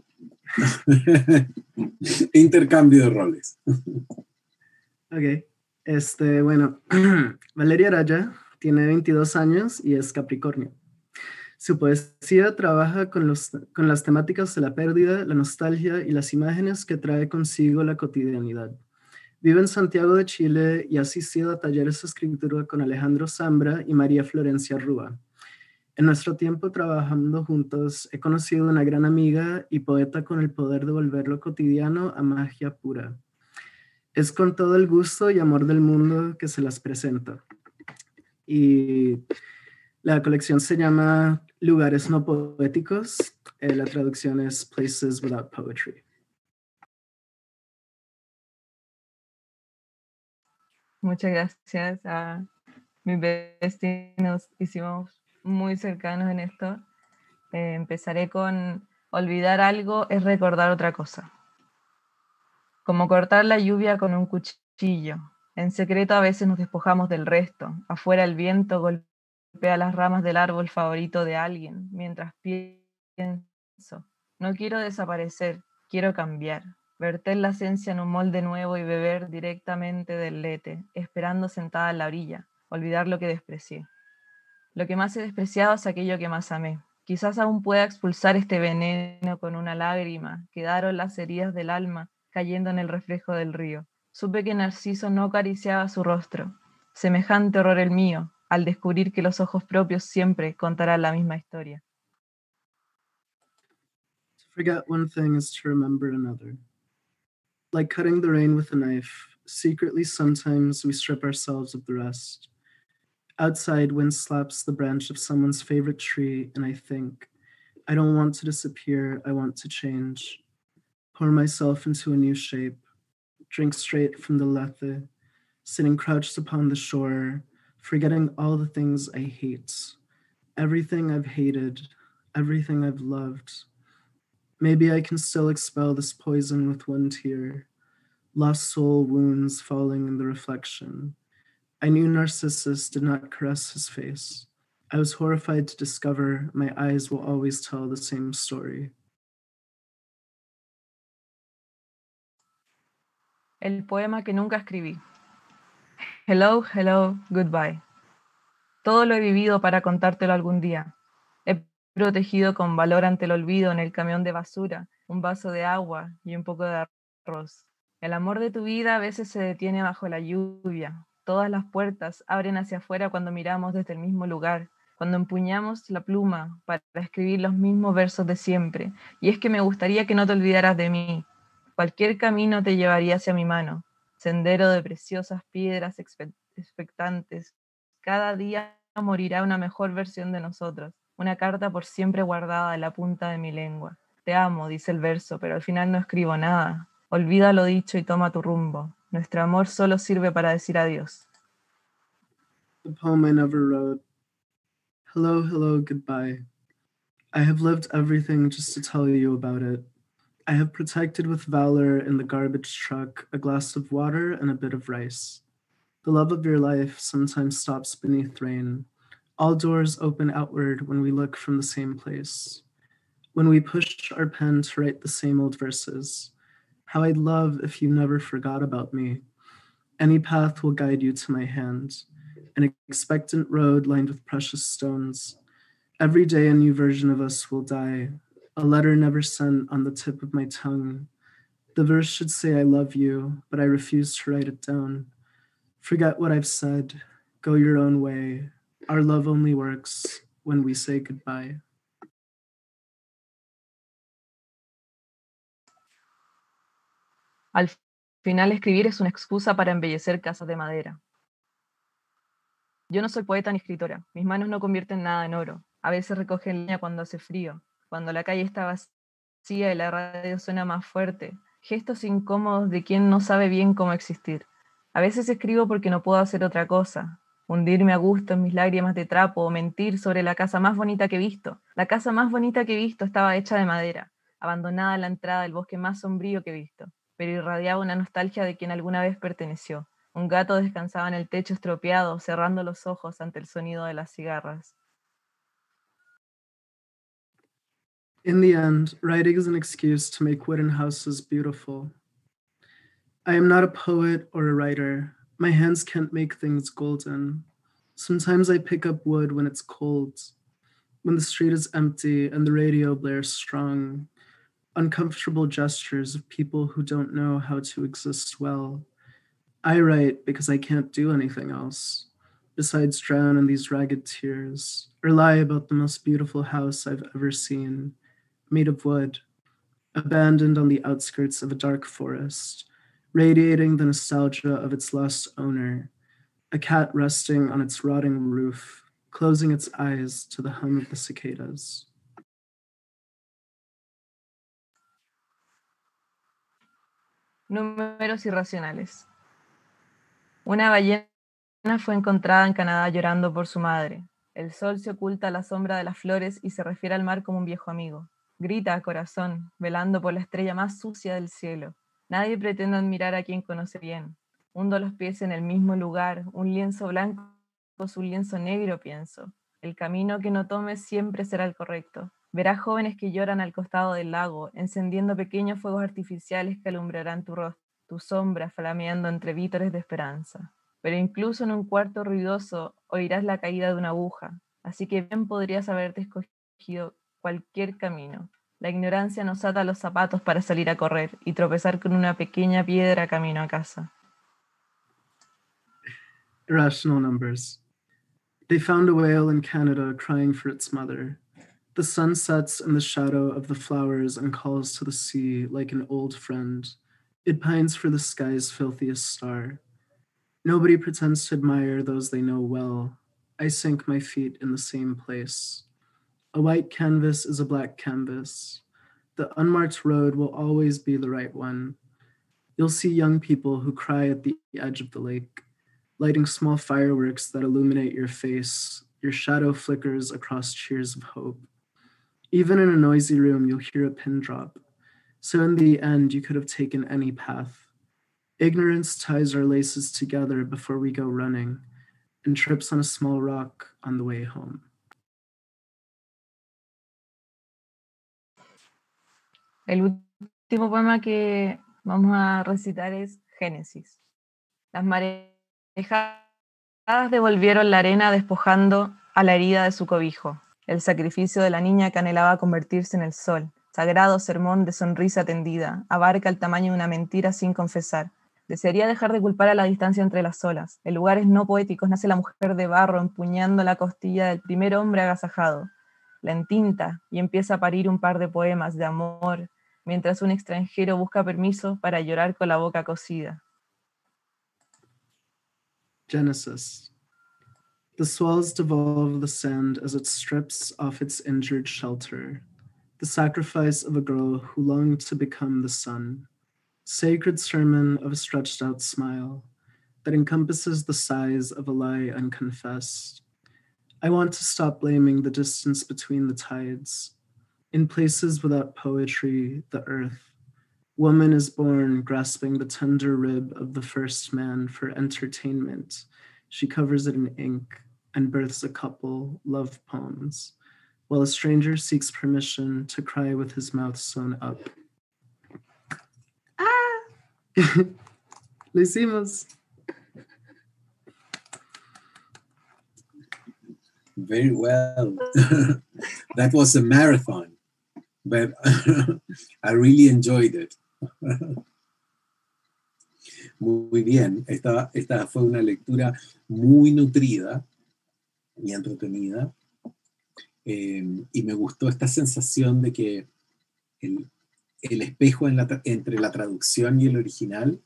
Intercambio de roles.
Ok, bueno, Valeria Araya tiene 22 años y es Capricornio. Su poesía trabaja con las temáticas de la pérdida, la nostalgia y las imágenes que trae consigo la cotidianidad. Vive en Santiago de Chile y ha asistido a talleres de escritura con Alejandro Zambra y María Florencia Rúa. En nuestro tiempo trabajando juntos, he conocido una gran amiga y poeta con el poder de volver lo cotidiano a magia pura. Es con todo el gusto y amor del mundo que se las presento. Y la colección se llama Lugares no poéticos. La traducción es Places Without Poetry.
Muchas gracias a mis besties, nos hicimos muy cercanos en esto. Empezaré con olvidar algo es recordar otra cosa. Como cortar la lluvia con un cuchillo. En secreto a veces nos despojamos del resto. Afuera el viento golpea las ramas del árbol favorito de alguien, mientras pienso, no quiero desaparecer, quiero cambiar. Verter la esencia en un molde nuevo y beber directamente del lete, esperando sentada en la orilla, olvidar lo que desprecié. Lo que más he despreciado es aquello que más amé. Quizás aún pueda expulsar este veneno con una lágrima. Quedaron las heridas del alma cayendo en el reflejo del río. Supe que Narciso no acariciaba su rostro. Semejante horror el mío, al descubrir que los ojos propios siempre contarán la misma historia.
To forget one thing is to remember another. Like cutting the rain with a knife, secretly sometimes we strip ourselves of the rest. Outside, wind slaps the branch of someone's favorite tree, and I think, I don't want to disappear, I want to change. Pour myself into a new shape, drink straight from the lethe, sitting crouched upon the shore, forgetting all the things I hate, everything I've hated, everything I've loved. Maybe I can still expel this poison with one tear, lost soul wounds falling in the reflection. I knew Narcissus did not caress his face. I was horrified to discover my eyes will always tell the same story.
El poema que nunca escribí. Hello, hello, goodbye. Todo lo he vivido para contártelo algún día. He protegido con valor ante el olvido en el camión de basura, un vaso de agua y un poco de arroz. El amor de tu vida a veces se detiene bajo la lluvia. Todas las puertas abren hacia afuera cuando miramos desde el mismo lugar, cuando empuñamos la pluma para escribir los mismos versos de siempre. Y es que me gustaría que no te olvidaras de mí. Cualquier camino te llevaría hacia mi mano, sendero de preciosas piedras expectantes. Cada día morirá una mejor versión de nosotros, una carta por siempre guardada en la punta de mi lengua. Te amo, dice el verso, pero al final no escribo nada. Olvida lo dicho y toma tu rumbo. Nuestro amor solo sirve para decir adiós.
The poem I never wrote. Hello, hello, goodbye. I have lived everything just to tell you about it. I have protected with valor in the garbage truck a glass of water and a bit of rice. The love of your life sometimes stops beneath rain. All doors open outward when we look from the same place. When we push our pen to write the same old verses. How I'd love if you never forgot about me. Any path will guide you to my hand. An expectant road lined with precious stones. Every day a new version of us will die. A letter never sent on the tip of my tongue. The verse should say I love you, but I refuse to write it down. Forget what I've said. Go your own way. Our love only works when we say goodbye.
Al final escribir es una excusa para embellecer casas de madera. Yo no soy poeta ni escritora. Mis manos no convierten nada en oro. A veces recogen leña cuando hace frío, cuando la calle está vacía y la radio suena más fuerte. Gestos incómodos de quien no sabe bien cómo existir. A veces escribo porque no puedo hacer otra cosa. Hundirme a gusto en mis lágrimas de trapo o mentir sobre la casa más bonita que he visto. La casa más bonita que he visto estaba hecha de madera, abandonada en la entrada del bosque más sombrío que he visto, pero irradiaba una nostalgia de quien alguna vez perteneció. Un gato descansaba en el techo estropeado, cerrando los ojos ante el sonido de las cigarras.
In the end, writing is an excuse to make wooden houses beautiful. I am not a poet or a writer. My hands can't make things golden. Sometimes I pick up wood when it's cold. when the street is empty and the radio blares strong, uncomfortable gestures of people who don't know how to exist well. I write because I can't do anything else, besides drown in these ragged tears, or lie about the most beautiful house I've ever seen, made of wood, abandoned on the outskirts of a dark forest, radiating the nostalgia of its lost owner, a cat resting on its rotting roof, closing its eyes to the hum of the cicadas.
Números irracionales. Una ballena fue encontrada en Canadá llorando por su madre. El sol se oculta a la sombra de las flores y se refiere al mar como un viejo amigo. Grita, corazón, velando por la estrella más sucia del cielo. Nadie pretende admirar a quien conoce bien. Hundo los pies en el mismo lugar, un lienzo blanco es un lienzo negro, pienso. El camino que no tomes siempre será el correcto. Verás jóvenes que lloran al costado del lago, encendiendo pequeños fuegos artificiales que alumbrarán tu rostro, tu sombra flameando entre vítores de esperanza. Pero incluso en un cuarto ruidoso oirás la caída de una aguja, así que bien podrías haberte escogido cualquier camino. La ignorancia nos ata los zapatos para salir a correr y tropezar con una pequeña piedra camino a casa.
Irrational numbers. They found a whale in Canada crying for its mother. The sun sets in the shadow of the flowers and calls to the sea like an old friend. It pines for the sky's filthiest star. Nobody pretends to admire those they know well. I sink my feet in the same place. A white canvas is a black canvas. The unmarked road will always be the right one. You'll see young people who cry at the edge of the lake, lighting small fireworks that illuminate your face. Your shadow flickers across cheers of hope. Even in a noisy room, you'll hear a pin drop. So in the end, you could have taken any path. Ignorance ties our laces together before we go running and trips on a small rock on the way home.
El último poema que vamos a recitar es Génesis. Las marejadas devolvieron la arena despojando a la herida de su cobijo, el sacrificio de la niña que anhelaba convertirse en el sol. Sagrado sermón de sonrisa tendida, abarca el tamaño de una mentira sin confesar. Desearía dejar de culpar a la distancia entre las olas. En lugares no poéticos nace la mujer de barro empuñando la costilla del primer hombre agasajado. La entinta y empieza a parir un par de poemas de amor, mientras un extranjero busca permiso para llorar con la boca cosida.
Genesis. The swells devolve the sand as it strips off its injured shelter. The sacrifice of a girl who longed to become the sun. Sacred sermon of a stretched out smile that encompasses the sighs of a lie unconfessed. I want to stop blaming the distance between the tides. In places without poetry, the earth, woman is born grasping the tender rib of the first man for entertainment. She covers it in ink and births a couple love poems, while a stranger seeks permission to cry with his mouth sewn up. Lo hicimos.
Very well. That was a marathon, but I really enjoyed it. Muy bien, esta fue una lectura muy nutrida y entretenida. Y me gustó esta sensación de que el espejo entre la traducción y el original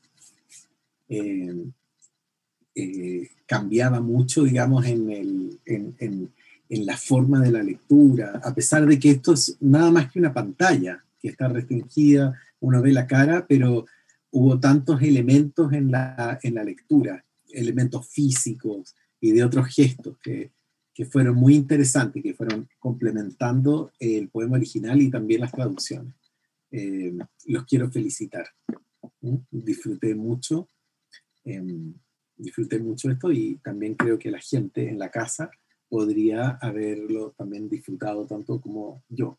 cambiaba mucho, digamos, en la forma de la lectura, a pesar de que esto es nada más que una pantalla que está restringida, uno ve la cara, pero hubo tantos elementos en la lectura, elementos físicos y de otros gestos que fueron muy interesantes, que fueron complementando el poema original y también las traducciones. Los quiero felicitar. Disfruté mucho esto y también creo que la gente en la casa podría haberlo también disfrutado tanto como yo.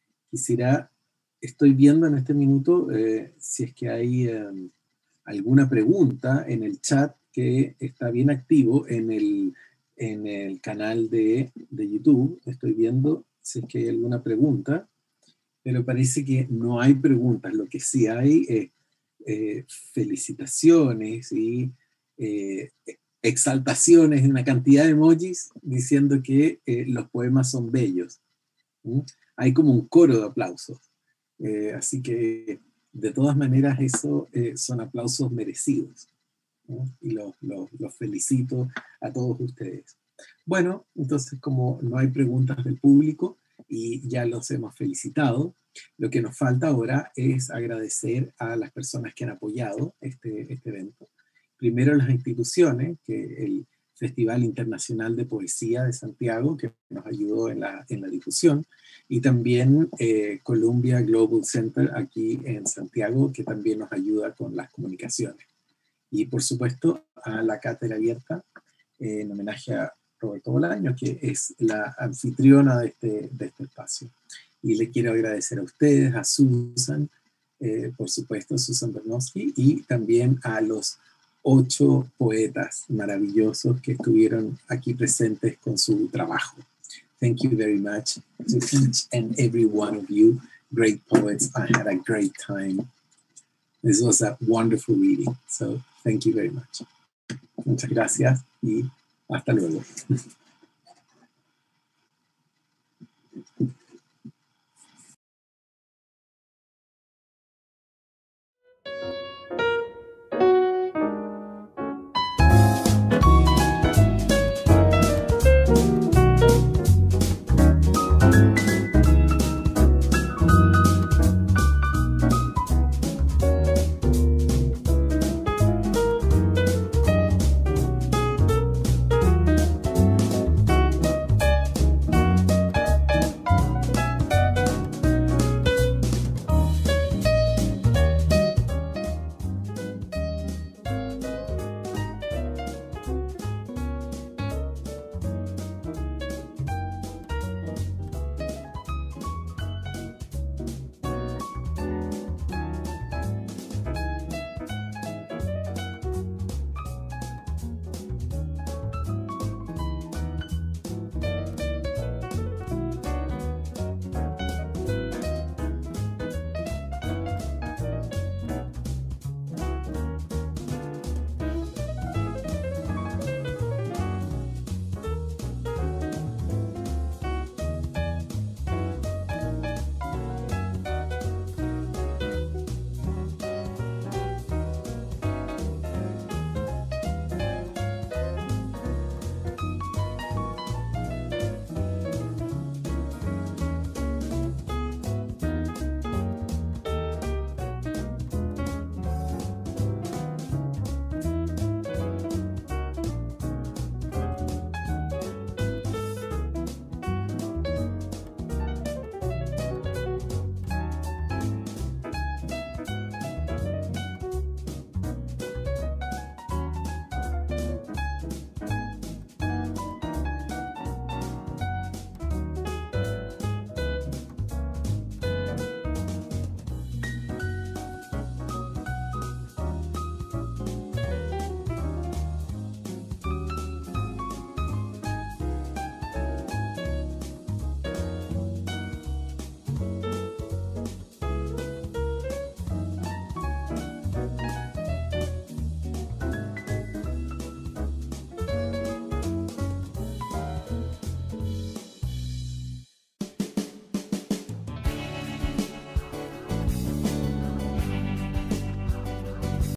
Estoy viendo en este minuto si es que hay alguna pregunta en el chat que está bien activo en en el canal de YouTube. Estoy viendo si es que hay alguna pregunta, pero parece que no hay preguntas. Lo que sí hay es felicitaciones y exaltaciones, una cantidad de emojis diciendo que los poemas son bellos. Hay como un coro de aplausos. Así que, de todas maneras, eso son aplausos merecidos, ¿no? Y los felicito a todos ustedes. Bueno, entonces, como no hay preguntas del público y ya los hemos felicitado, lo que nos falta ahora es agradecer a las personas que han apoyado este evento. Primero las instituciones, que el Festival Internacional de Poesía de Santiago, que nos ayudó en la difusión, y también Columbia Global Center aquí en Santiago, que también nos ayuda con las comunicaciones. Y por supuesto a la Cátedra Abierta, en homenaje a Roberto Bolaño, que es la anfitriona de este espacio. Y le quiero agradecer a ustedes, a Susan, por supuesto, Susan Bernowski, y también a los 8 poetas maravillosos que estuvieron aquí presentes con su trabajo. Thank you very much to each and every one of you, great poets. I had a great time. This was a wonderful reading, so thank you very much. Muchas gracias y hasta luego.